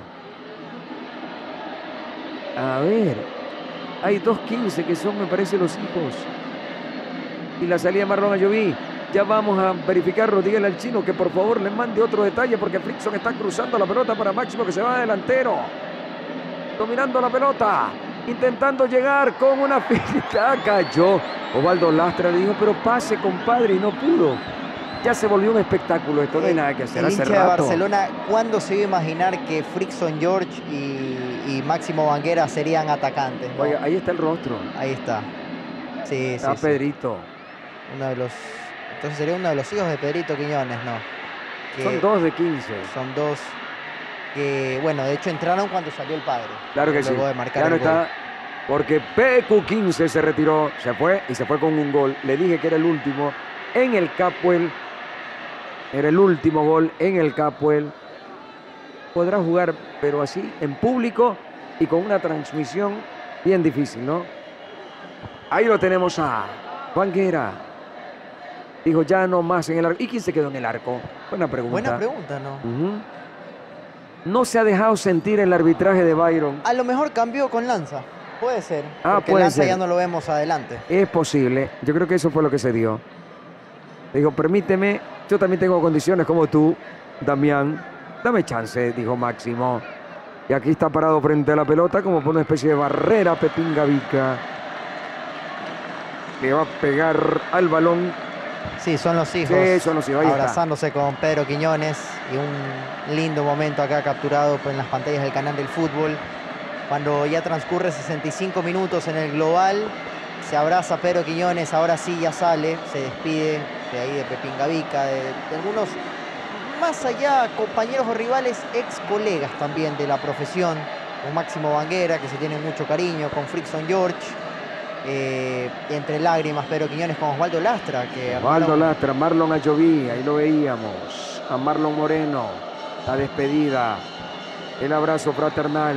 A ver. Hay dos quince que son, me parece, los hijos. Y la salida de Marlon Ayoví. Ya vamos a verificarlo. Dígale al chino que por favor le mande otro detalle porque Frickson está cruzando la pelota para Máximo que se va delantero. Dominando la pelota. Intentando llegar con una finta. Cayó. Osvaldo Lastra le dijo, pero pase, compadre, y no pudo. Ya se volvió un espectáculo esto, no hay nada que hacer. El Hace hincha de rato. Barcelona, ¿cuándo se iba a imaginar que Frickson George y, y Máximo Banguera serían atacantes? ¿no? Oiga, ahí está el rostro. Ahí está. Sí, Está sí, Pedrito. sí. Uno de los, entonces sería uno de los hijos de Pedrito Quiñones, ¿no? Que Son dos de quince. Son dos que, bueno, de hecho entraron cuando salió el padre. Claro que sí. Luego de marcar Ya no el gol. está. Porque P Q quince se retiró, se fue y se fue con un gol. Le dije que era el último en el Capuel. Era el último gol en el Capuel. Podrá jugar, pero así, en público y con una transmisión bien difícil, ¿no? Ahí lo tenemos a Banguera. Dijo, ya no más en el arco. ¿Y quién se quedó en el arco? Buena pregunta. Buena pregunta, ¿no? Uh-huh. No se ha dejado sentir el arbitraje de Byron. A lo mejor cambió con Lanza. Puede ser. Ah, porque puede Lanza ser. ya no lo vemos adelante. Es posible. Yo creo que eso fue lo que se dio. Dijo, permíteme, yo también tengo condiciones como tú, Damián. Dame chance, dijo Máximo. Y aquí está parado frente a la pelota como por una especie de barrera Pepín Gavica. Le va a pegar al balón. Sí, son los hijos. Sí, son los hijos. Ahí está. Abrazándose con Pedro Quiñones. Y un lindo momento acá capturado en las pantallas del canal del fútbol. Cuando ya transcurre sesenta y cinco minutos en el global. Se abraza Pedro Quiñones, ahora sí ya sale, se despide de ahí de Pepín Gavica, de, de algunos, más allá, compañeros o rivales, ex colegas también de la profesión, con Máximo Banguera, que se tiene mucho cariño, con Frickson George, eh, entre lágrimas Pedro Quiñones con Osvaldo Lastra. Que Osvaldo armaron... Lastra, Marlon Ayoví, ahí lo veíamos, a Marlon Moreno, la despedida, el abrazo fraternal.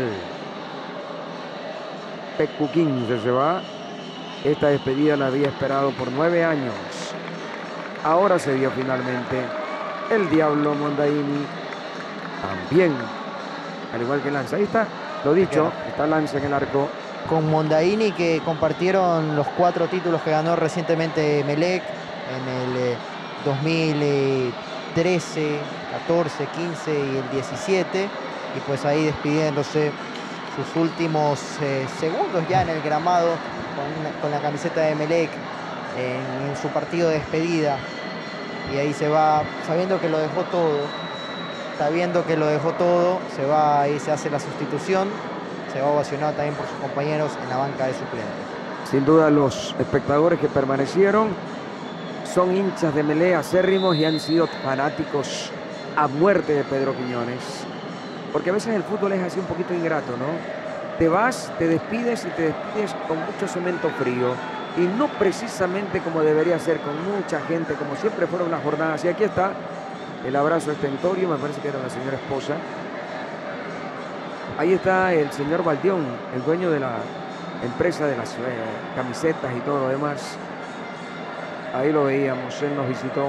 P Q quince se va. Esta despedida la había esperado por nueve años. Ahora se dio finalmente. El Diablo Mondaini también, al igual que Lanza. Ahí está, lo dicho, está Lanza en el arco. Con Mondaini, que compartieron los cuatro títulos que ganó recientemente Emelec en el eh, dos mil trece, catorce, quince y el diecisiete. Y pues ahí despidiéndose sus últimos eh, segundos ya en el gramado con, con la camiseta de Emelec en, en su partido de despedida. Y ahí se va sabiendo que lo dejó todo, sabiendo que lo dejó todo, se va y se hace la sustitución, se va ovacionado también por sus compañeros en la banca de suplentes. Sin duda los espectadores que permanecieron son hinchas de Emelec acérrimos y han sido fanáticos a muerte de Pedro Quiñones. Porque a veces el fútbol es así un poquito ingrato, ¿no? Te vas, te despides y te despides con mucho cemento frío. Y no precisamente como debería ser, con mucha gente, como siempre fueron las jornadas. Y aquí está el abrazo estentorio, me parece que era la señora esposa. Ahí está el señor Valdión, el dueño de la empresa de las eh, camisetas y todo lo demás. Ahí lo veíamos, él nos visitó.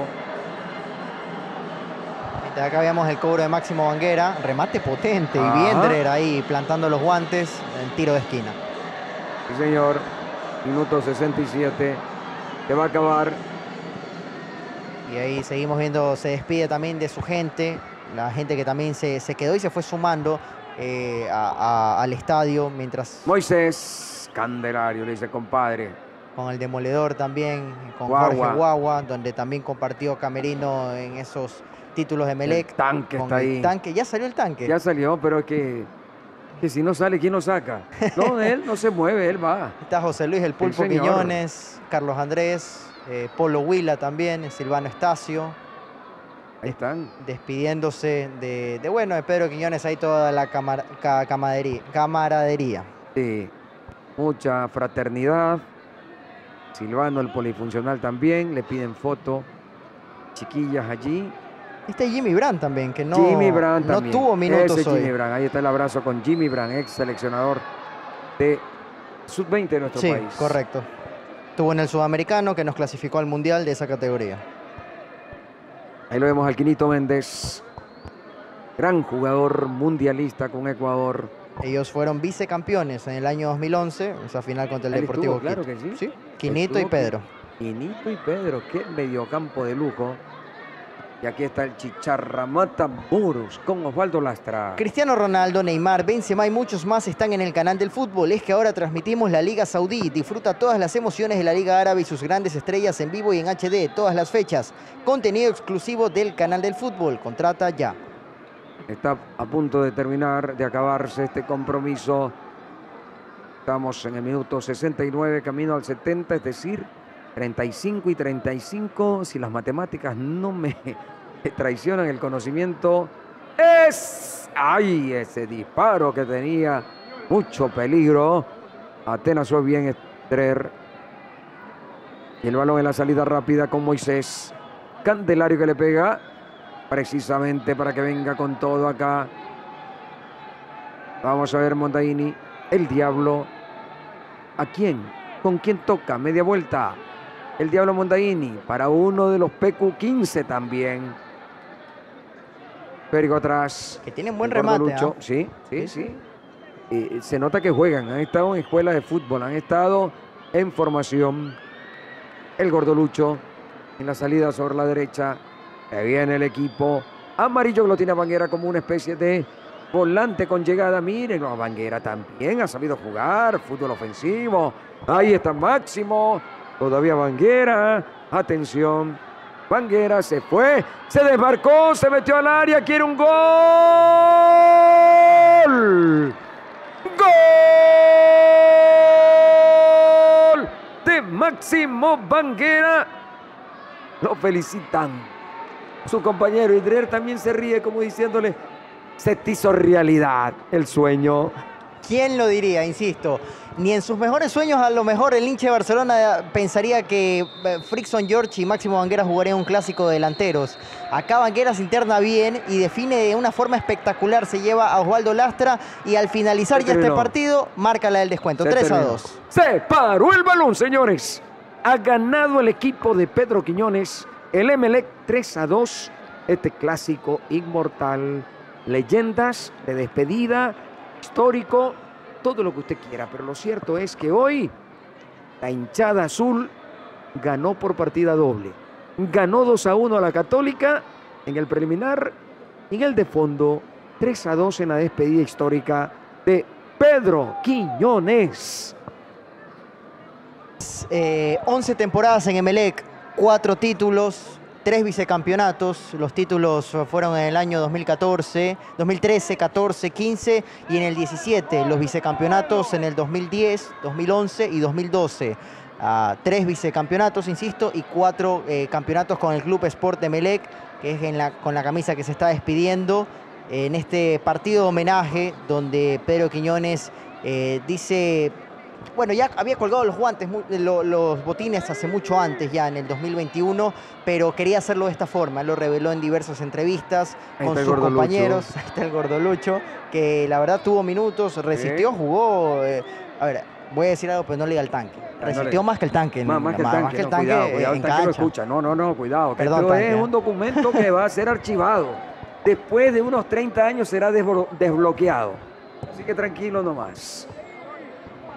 De acá veíamos el cobro de Máximo Banguera, remate potente. Ajá. Y Biendrer ahí plantando los guantes en tiro de esquina. Sí, señor. Minuto sesenta y siete. Que va a acabar. Y ahí seguimos viendo, se despide también de su gente, la gente que también se, se quedó y se fue sumando eh, a, a, al estadio mientras... Moisés Candelario, le dice, compadre, con el Demoledor también, con Guagua. Jorge Guagua, donde también compartió camerino en esos títulos de Emelec. El tanque con está el ahí. Tanque, ya salió el tanque. Ya salió, pero es que, que si no sale, ¿quién lo saca? No, él no se mueve, él va. Está José Luis El Pulpo señor. Quiñones, Carlos Andrés, eh, Polo Huila también, Silvano Estacio. Ahí están. Despidiéndose de, de, bueno, de Pedro Quiñones, ahí toda la camar, ca, camaradería, camaradería. Sí, mucha fraternidad. Silvano, el polifuncional también, le piden foto. Chiquillas allí. Este Jimmy Brand también, que no, Jimmy Brand no también. tuvo minutos Ese hoy. Jimmy Brand. Ahí está el abrazo con Jimmy Brand, ex seleccionador de sub veinte de nuestro Sí, país. correcto. Estuvo en el Sudamericano, que nos clasificó al Mundial de esa categoría. Ahí lo vemos al Quinito Méndez. Gran jugador mundialista con Ecuador. Ellos fueron vicecampeones en el año dos mil once, esa final contra el Él Deportivo estuvo, claro Quito. que sí. Quinito y Estuvo Pedro. Quinito y Pedro, qué mediocampo de lujo. Y aquí está el Chicharramata Muros con Osvaldo Lastra. Cristiano Ronaldo, Neymar, Benzema y muchos más están en el canal del fútbol. Es que ahora transmitimos la Liga Saudí. Disfruta todas las emociones de la Liga Árabe y sus grandes estrellas en vivo y en H D, todas las fechas. Contenido exclusivo del canal del fútbol. Contrata ya. Está a punto de terminar, de acabarse este compromiso. Estamos en el minuto sesenta y nueve, camino al setenta, es decir, treinta y cinco y treinta y cinco. Si las matemáticas no me traicionan el conocimiento, es... ¡Ay! Ese disparo que tenía mucho peligro. Atenas fue bien Estrer. Y el balón en la salida rápida con Moisés. Candelario que le pega precisamente para que venga con todo acá. Vamos a ver Mondaini. El Diablo. ¿A quién? ¿Con quién toca? Media vuelta. El Diablo Mondaini para uno de los P Q quince también. Perigo atrás. Que tienen buen El gordo remate. Lucho. ¿ah? Sí, sí, sí. Y se nota que juegan. Han estado en escuelas de fútbol. Han estado en formación. El Gordo Lucho en la salida sobre la derecha. Que viene el equipo amarillo que lo tiene a Banguera como una especie de volante con llegada. Miren, no, Banguera también ha sabido jugar fútbol ofensivo. Ahí está Máximo. Todavía Banguera. Atención. Banguera se fue. Se desmarcó. Se metió al área. Quiere un gol. Gol de Máximo Banguera. Lo felicitan. Su compañero Idrer también se ríe como diciéndole, se te hizo realidad el sueño. ¿Quién lo diría? Insisto, ni en sus mejores sueños a lo mejor el hincha de Barcelona pensaría que Frickson George y Máximo Banguera jugarían un clásico de delanteros. Acá Banguera se interna bien y define de una forma espectacular, se lleva a Osvaldo Lastra y al finalizar Se ya este terminó. partido, marca la del descuento, Se tres a terminó. dos. Se paró el balón, señores. Ha ganado el equipo de Pedro Quiñones. El Emelec tres a dos. Este clásico inmortal. Leyendas de despedida, histórico, todo lo que usted quiera. Pero lo cierto es que hoy la hinchada azul ganó por partida doble. Ganó dos a uno a la Católica en el preliminar. Y en el de fondo, tres a dos en la despedida histórica de Pedro Quiñones. Eh, once temporadas en Emelec, cuatro títulos, tres vicecampeonatos. Los títulos fueron en el año dos mil catorce, dos mil trece, catorce, quince y en el diecisiete. Los vicecampeonatos en el dos mil diez, dos mil once y dos mil doce. Uh, tres vicecampeonatos, insisto, y cuatro eh, campeonatos con el Club Sport de Emelec, que es en la, con la camisa que se está despidiendo eh, en este partido de homenaje donde Pedro Quiñones eh, dice... Bueno, ya había colgado los guantes, los botines hace mucho antes, ya en el dos mil veintiuno, pero quería hacerlo de esta forma. Lo reveló en diversas entrevistas Ahí con está el sus Gordo compañeros. Lucho. Ahí está el Gordo Lucho, que la verdad tuvo minutos, resistió, jugó. Eh, a ver, voy a decir algo, pero no le diga al tanque. Resistió más que el tanque. Más, más que el tanque, más que el no, tanque cuidado, cuidado, en el tanque lo cancha. escucha. No, no, no, cuidado. Perdón, Esto tanque, es ¿eh? un documento que va a ser archivado. Después de unos treinta años será desblo- desbloqueado. Así que tranquilo nomás.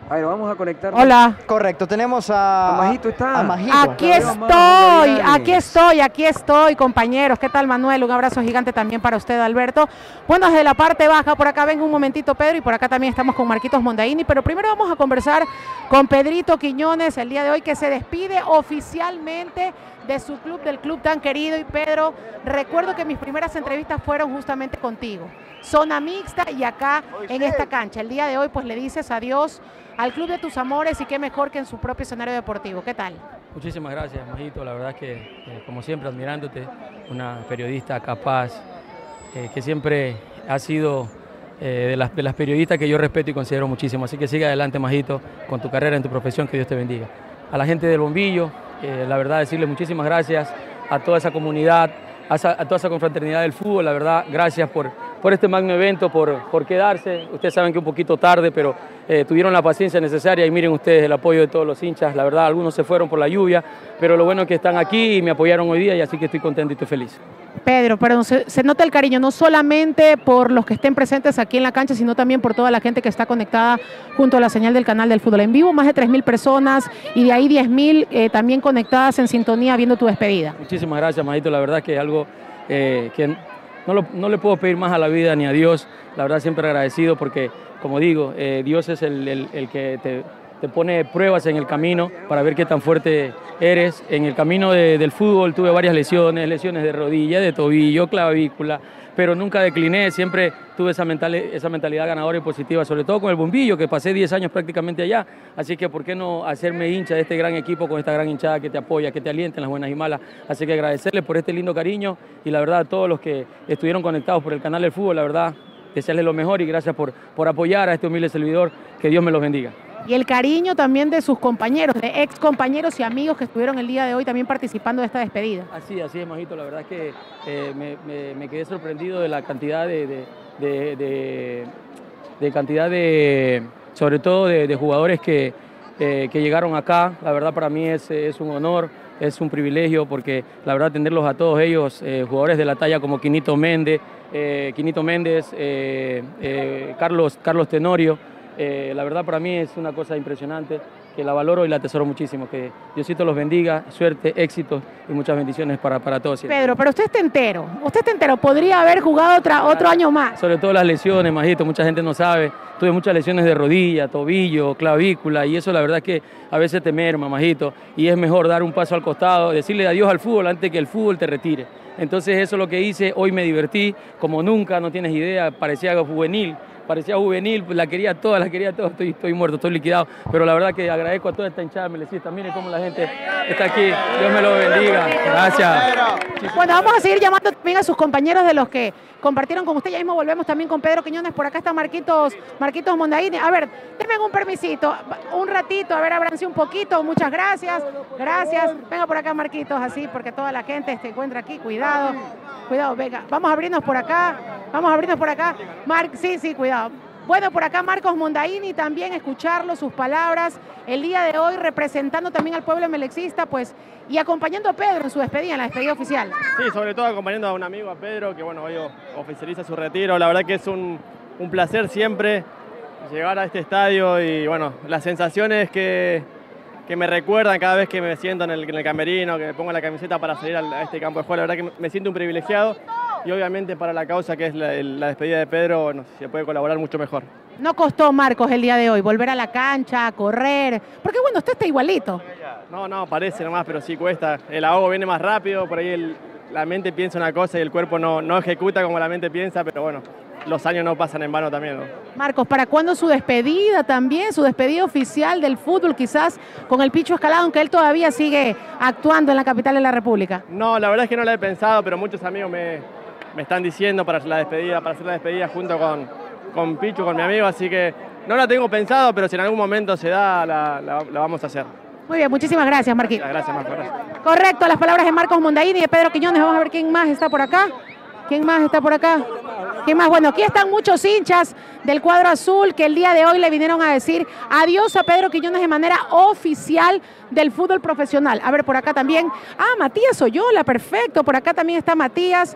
A ver, vamos a conectar. Hola. Correcto, tenemos a... A Majito está. A Majito. Aquí estoy, aquí estoy, aquí estoy, compañeros. ¿Qué tal, Manuel? Un abrazo gigante también para usted, Alberto. Bueno, desde la parte baja, por acá vengo un momentito, Pedro, y por acá también estamos con Marquitos Mondaini, pero primero vamos a conversar con Pedrito Quiñones el día de hoy, que se despide oficialmente de su club, del club tan querido. Y Pedro, recuerdo que mis primeras entrevistas fueron justamente contigo. Zona mixta y acá en esta cancha. El día de hoy pues le dices adiós al club de tus amores y qué mejor que en su propio escenario deportivo. ¿Qué tal? Muchísimas gracias, Majito. La verdad es que, eh, como siempre, admirándote, una periodista capaz, eh, que siempre ha sido eh, de, las, de las periodistas que yo respeto y considero muchísimo. Así que sigue adelante, Majito, con tu carrera en tu profesión, que Dios te bendiga. A la gente del Bombillo, eh, la verdad, decirle muchísimas gracias a toda esa comunidad, a, esa, a toda esa confraternidad del fútbol. La verdad, gracias por, por este magno evento, por, por quedarse. Ustedes saben que un poquito tarde, pero eh, tuvieron la paciencia necesaria y miren ustedes el apoyo de todos los hinchas. La verdad, algunos se fueron por la lluvia, pero lo bueno es que están aquí y me apoyaron hoy día, y así que estoy contento y estoy feliz. Pedro, pero se, se nota el cariño no solamente por los que estén presentes aquí en la cancha, sino también por toda la gente que está conectada junto a la señal del canal del fútbol en vivo. Más de tres mil personas y de ahí diez mil eh, también conectadas en sintonía viendo tu despedida. Muchísimas gracias, Majito. La verdad es que es algo eh, que no, lo, no le puedo pedir más a la vida ni a Dios. La verdad, siempre agradecido porque, como digo, eh, Dios es el, el, el que te, te pone pruebas en el camino para ver qué tan fuerte eres. En el camino de, del fútbol tuve varias lesiones, lesiones de rodilla, de tobillo, clavícula, pero nunca decliné, siempre tuve esa, mental, esa mentalidad ganadora y positiva, sobre todo con el Bombillo, que pasé diez años prácticamente allá. Así que, ¿por qué no hacerme hincha de este gran equipo, con esta gran hinchada que te apoya, que te alienta en las buenas y malas? Así que agradecerles por este lindo cariño y la verdad a todos los que estuvieron conectados por el canal del fútbol, la verdad, desearles lo mejor y gracias por, por apoyar a este humilde servidor. Que Dios me los bendiga. Y el cariño también de sus compañeros, de ex compañeros y amigos que estuvieron el día de hoy también participando de esta despedida. Así, así es, Majito. La verdad es que eh, me, me, me quedé sorprendido de la cantidad de, de, de, de, de cantidad de, sobre todo de, de jugadores que, eh, que llegaron acá. La verdad, para mí es, es un honor, es un privilegio, porque la verdad atenderlos a todos ellos, eh, jugadores de la talla como Quinito Méndez, eh, Quinito Méndez, eh, eh, Carlos, Carlos Tenorio. Eh, la verdad, para mí es una cosa impresionante, que la valoro y la atesoro muchísimo. Que Diosito los bendiga, suerte, éxito y muchas bendiciones para, para todos. Pedro, pero usted está entero, usted está entero, podría haber jugado otra, otro año más. Sobre todo las lesiones, Majito, mucha gente no sabe. Tuve muchas lesiones de rodilla, tobillo, clavícula, y eso la verdad es que a veces te merma, Majito, y es mejor dar un paso al costado, decirle adiós al fútbol antes que el fútbol te retire. Entonces eso es lo que hice, hoy me divertí como nunca, no tienes idea, parecía algo juvenil. Parecía juvenil, la quería toda, la quería toda, estoy, estoy muerto, estoy liquidado, pero la verdad que agradezco a toda esta hinchada melecista. Miren cómo la gente está aquí, Dios me lo bendiga, gracias. Bueno, vamos a seguir llamando también a sus compañeros de los que compartieron con usted. Ya mismo volvemos también con Pedro Quiñones. Por acá está Marquitos, Marquitos Mondaini. A ver, denme un permisito, un ratito, a ver, abranse un poquito. Muchas gracias, gracias. Venga por acá, Marquitos, así, porque toda la gente se encuentra aquí. Cuidado, cuidado, venga. Vamos a abrirnos por acá, vamos a abrirnos por acá. Mar sí, sí, cuidado. Bueno, por acá Marcos Mondaini, también escucharlo, sus palabras, el día de hoy representando también al pueblo melexista, pues, y acompañando a Pedro en su despedida, en la despedida oficial. Sí, sobre todo acompañando a un amigo, a Pedro, que bueno, hoy oficializa su retiro. La verdad que es un, un placer siempre llegar a este estadio y bueno, las sensaciones que, que me recuerdan cada vez que me siento en el, en el camerino, que me pongo la camiseta para salir a, a este campo de juego. La verdad que me siento un privilegiado. Y obviamente para la causa que es la, la despedida de Pedro, bueno, se puede colaborar mucho mejor. No costó, Marcos, el día de hoy, volver a la cancha, a correr, porque bueno, usted está igualito. No, no, parece nomás, pero sí cuesta. El ahogo viene más rápido, por ahí el, la mente piensa una cosa y el cuerpo no, no ejecuta como la mente piensa, pero bueno, los años no pasan en vano también, ¿no? Marcos, ¿para cuándo su despedida también, su despedida oficial del fútbol, quizás con el Picho Escalado, aunque él todavía sigue actuando en la capital de la República? No, la verdad es que no la he pensado, pero muchos amigos me... me están diciendo para la despedida, para hacer la despedida junto con, con Pichu, con mi amigo, así que no la tengo pensado, pero si en algún momento se da, la, la, la vamos a hacer. Muy bien, muchísimas gracias, Marquín. Gracias, Marco. Gracias. Correcto, las palabras de Marcos Mondaini y de Pedro Quiñones. Vamos a ver quién más está por acá. ¿Quién más está por acá? ¿Quién más? Bueno, aquí están muchos hinchas del cuadro azul que el día de hoy le vinieron a decir adiós a Pedro Quiñones de manera oficial del fútbol profesional. A ver, por acá también. Ah, Matías Oyola, perfecto. Por acá también está Matías.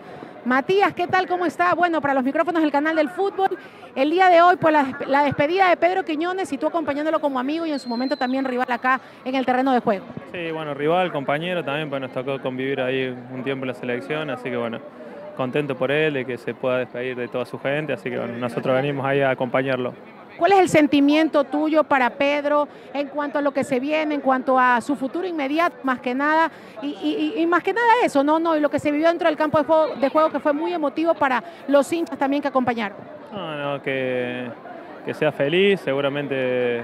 Matías, ¿qué tal? ¿Cómo está? Bueno, para los micrófonos del canal del fútbol, el día de hoy, pues la, la despedida de Pedro Quiñones y tú acompañándolo como amigo y en su momento también rival acá en el terreno de juego. Sí, bueno, rival, compañero también, pues nos tocó convivir ahí un tiempo en la selección, así que bueno, contento por él de que se pueda despedir de toda su gente, así que bueno, nosotros venimos ahí a acompañarlo. ¿Cuál es el sentimiento tuyo para Pedro en cuanto a lo que se viene, en cuanto a su futuro inmediato, más que nada, y, y, y más que nada eso, no, no, y lo que se vivió dentro del campo de juego, de juego que fue muy emotivo para los hinchas también que acompañaron? No, no, que, que sea feliz, seguramente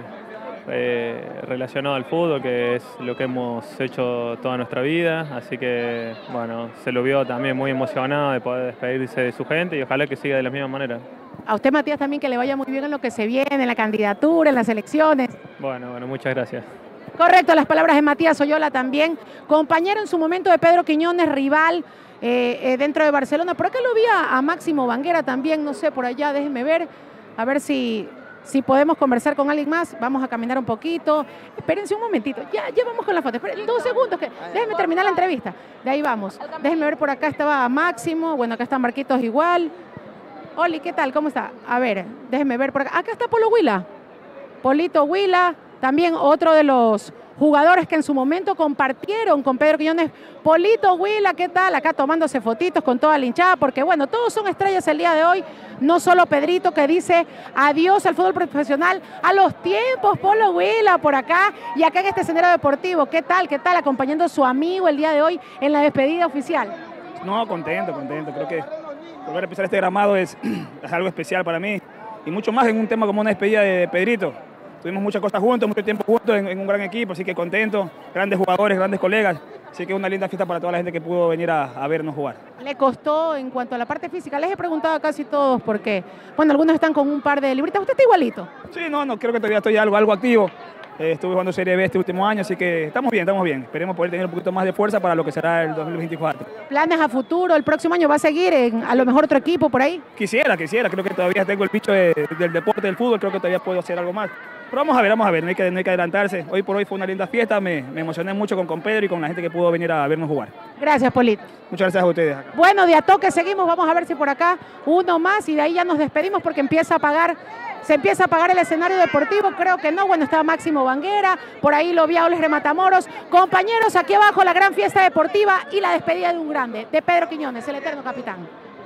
eh, relacionado al fútbol, que es lo que hemos hecho toda nuestra vida, así que bueno, se lo vio también muy emocionado de poder despedirse de su gente y ojalá que siga de la misma manera. A usted, Matías, también que le vaya muy bien en lo que se viene, en la candidatura, en las elecciones. Bueno, bueno, muchas gracias. Correcto, las palabras de Matías Oyola también, compañero en su momento de Pedro Quiñones, rival eh, eh, dentro de Barcelona. Por acá lo vi a, a Máximo Banguera también, no sé, por allá, déjenme ver, a ver si, si podemos conversar con alguien más. Vamos a caminar un poquito. Espérense un momentito, ya, ya vamos con la foto. Esperen dos segundos, que déjenme terminar la entrevista. De ahí vamos. Déjenme ver, por acá estaba Máximo, bueno, acá están Marquitos igual. Oli, ¿qué tal? ¿Cómo está? A ver, déjenme ver por acá. Acá está Polo Huila. Polito Huila, también otro de los jugadores que en su momento compartieron con Pedro Quiñones. Polito Huila, ¿qué tal? Acá tomándose fotitos con toda la hinchada, porque bueno, todos son estrellas el día de hoy. No solo Pedrito, que dice adiós al fútbol profesional, a los tiempos, Polo Huila por acá y acá en este escenario deportivo. ¿Qué tal? ¿Qué tal? Acompañando a su amigo el día de hoy en la despedida oficial. No, contento, contento. Creo que volver a pisar este gramado es, es algo especial para mí y mucho más en un tema como una despedida de Pedrito. Tuvimos muchas cosas juntos, mucho tiempo juntos en, en un gran equipo, así que contento, grandes jugadores, grandes colegas, así que es una linda fiesta para toda la gente que pudo venir a, a vernos jugar. ¿Le costó en cuanto a la parte física? Les he preguntado a casi todos porque, bueno, algunos están con un par de libritas. ¿Usted está igualito? Sí, no, no, creo que todavía estoy algo, algo activo. Eh, estuve jugando Serie B este último año, así que estamos bien, estamos bien. Esperemos poder tener un poquito más de fuerza para lo que será el dos mil veinticuatro. ¿Planes a futuro? ¿El próximo año va a seguir en a lo mejor otro equipo por ahí? Quisiera, quisiera. Creo que todavía tengo el bicho de, del deporte, del fútbol. Creo que todavía puedo hacer algo más. Pero vamos a ver, vamos a ver. No hay que, no hay que adelantarse. Hoy por hoy fue una linda fiesta. Me, me emocioné mucho con, con Pedro y con la gente que pudo venir a vernos jugar. Gracias, Polito. Muchas gracias a ustedes. Bueno, de a toque seguimos. Vamos a ver si por acá uno más y de ahí ya nos despedimos porque empieza a apagar... Se empieza a apagar el escenario deportivo, creo que no. Bueno, estaba Máximo Banguera, por ahí lo vi a Oles Matamoros. Compañeros, aquí abajo la gran fiesta deportiva y la despedida de un grande, de Pedro Quiñones, el eterno capitán.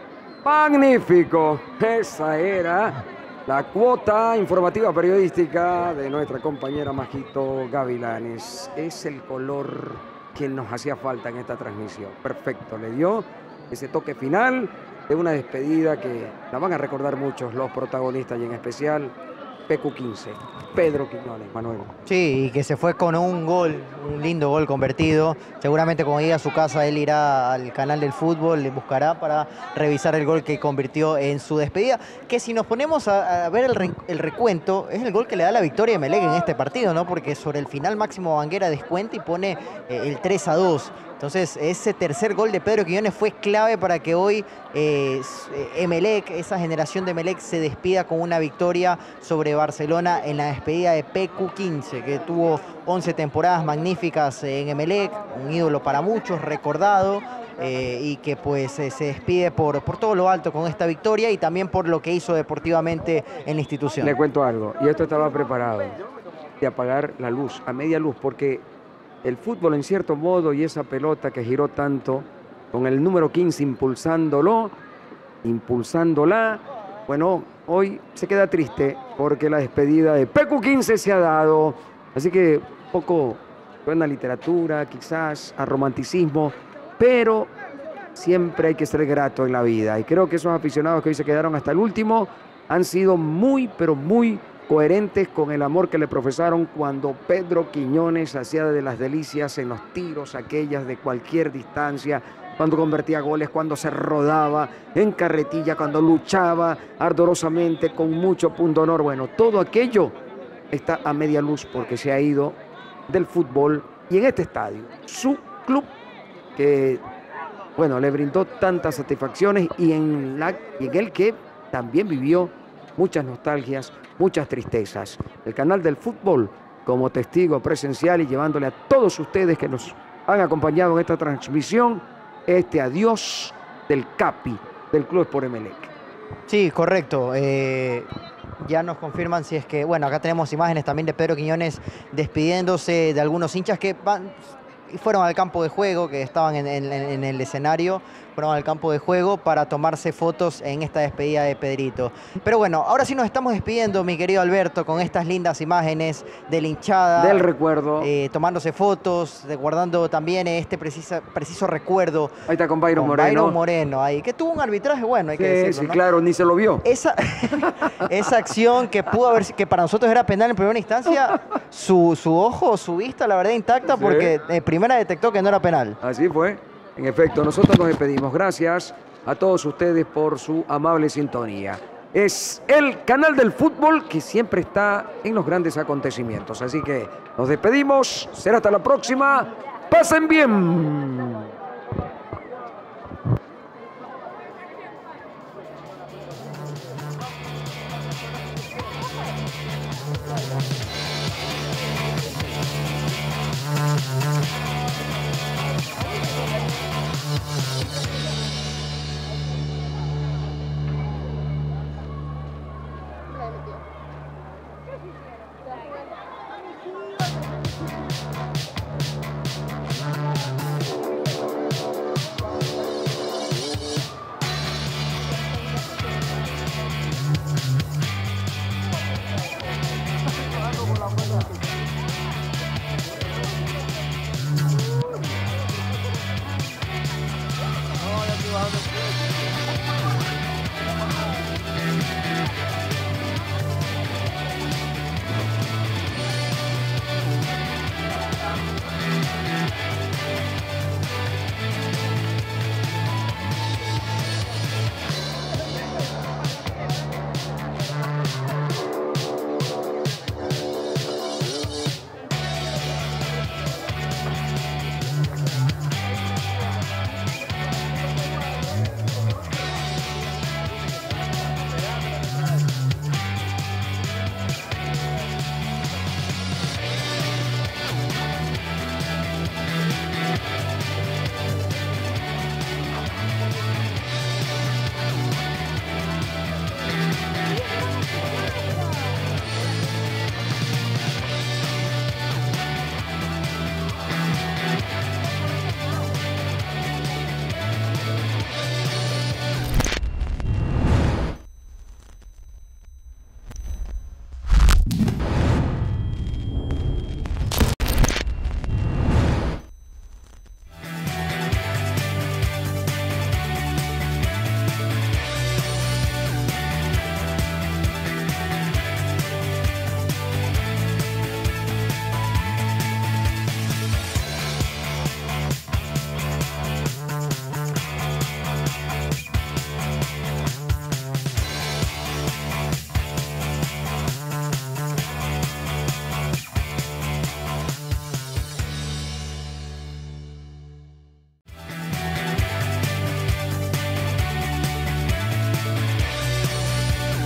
Magnífico. Esa era la cuota informativa periodística de nuestra compañera Majito Gavilanes. Es el color que nos hacía falta en esta transmisión. Perfecto, le dio ese toque final de una despedida que la van a recordar muchos los protagonistas y en especial P Q quince, Pedro Quiñones, Manuel. Sí, y que se fue con un gol, un lindo gol convertido. Seguramente cuando llegue a su casa él irá al canal del fútbol, le buscará para revisar el gol que convirtió en su despedida. Que si nos ponemos a, a ver el, re, el recuento, es el gol que le da la victoria a Emelec en este partido, ¿no? Porque sobre el final Máximo Banguera descuenta y pone eh, el tres a dos. Entonces, ese tercer gol de Pedro Quiñones fue clave para que hoy eh, Emelec, esa generación de Emelec, se despida con una victoria sobre Barcelona en la despedida de P Q quince, que tuvo once temporadas magníficas en Emelec, un ídolo para muchos, recordado, eh, y que pues eh, se despide por, por todo lo alto con esta victoria y también por lo que hizo deportivamente en la institución. Le cuento algo, y esto estaba preparado, de apagar la luz, a media luz, porque el fútbol en cierto modo y esa pelota que giró tanto con el número quince impulsándolo, impulsándola, bueno, hoy se queda triste porque la despedida de P Q quince se ha dado, así que poco buena literatura, quizás a romanticismo, pero siempre hay que ser grato en la vida y creo que esos aficionados que hoy se quedaron hasta el último han sido muy, pero muy coherentes con el amor que le profesaron cuando Pedro Quiñones hacía de las delicias en los tiros, aquellas de cualquier distancia, cuando convertía goles, cuando se rodaba en carretilla, cuando luchaba ardorosamente con mucho punto honor. Bueno, todo aquello está a media luz porque se ha ido del fútbol y en este estadio, su club que, bueno, le brindó tantas satisfacciones y en, la, y en el que también vivió muchas nostalgias, muchas tristezas. El canal del fútbol como testigo presencial y llevándole a todos ustedes que nos han acompañado en esta transmisión, este adiós del Capi, del Club Sport Emelec. Sí, correcto. Eh, ya nos confirman si es que, bueno, acá tenemos imágenes también de Pedro Quiñones despidiéndose de algunos hinchas que van, fueron al campo de juego, que estaban en, en, en el escenario, fueron al campo de juego para tomarse fotos en esta despedida de Pedrito. Pero bueno, ahora sí nos estamos despidiendo, mi querido Alberto, con estas lindas imágenes de la hinchada. Del recuerdo. Eh, tomándose fotos, de, guardando también este precisa, preciso recuerdo. Ahí está con Byron con Moreno. Byron Moreno, ahí, que tuvo un arbitraje bueno, hay sí, que decirlo, sí, ¿no? claro, ni se lo vio. Esa, esa acción que pudo haber, que para nosotros era penal en primera instancia, su, su ojo, su vista, la verdad, intacta, Sí. porque en primera detectó que no era penal. Así fue. En efecto, nosotros nos despedimos. Gracias a todos ustedes por su amable sintonía. Es el canal del fútbol que siempre está en los grandes acontecimientos. Así que nos despedimos. Será hasta la próxima. Pasen bien.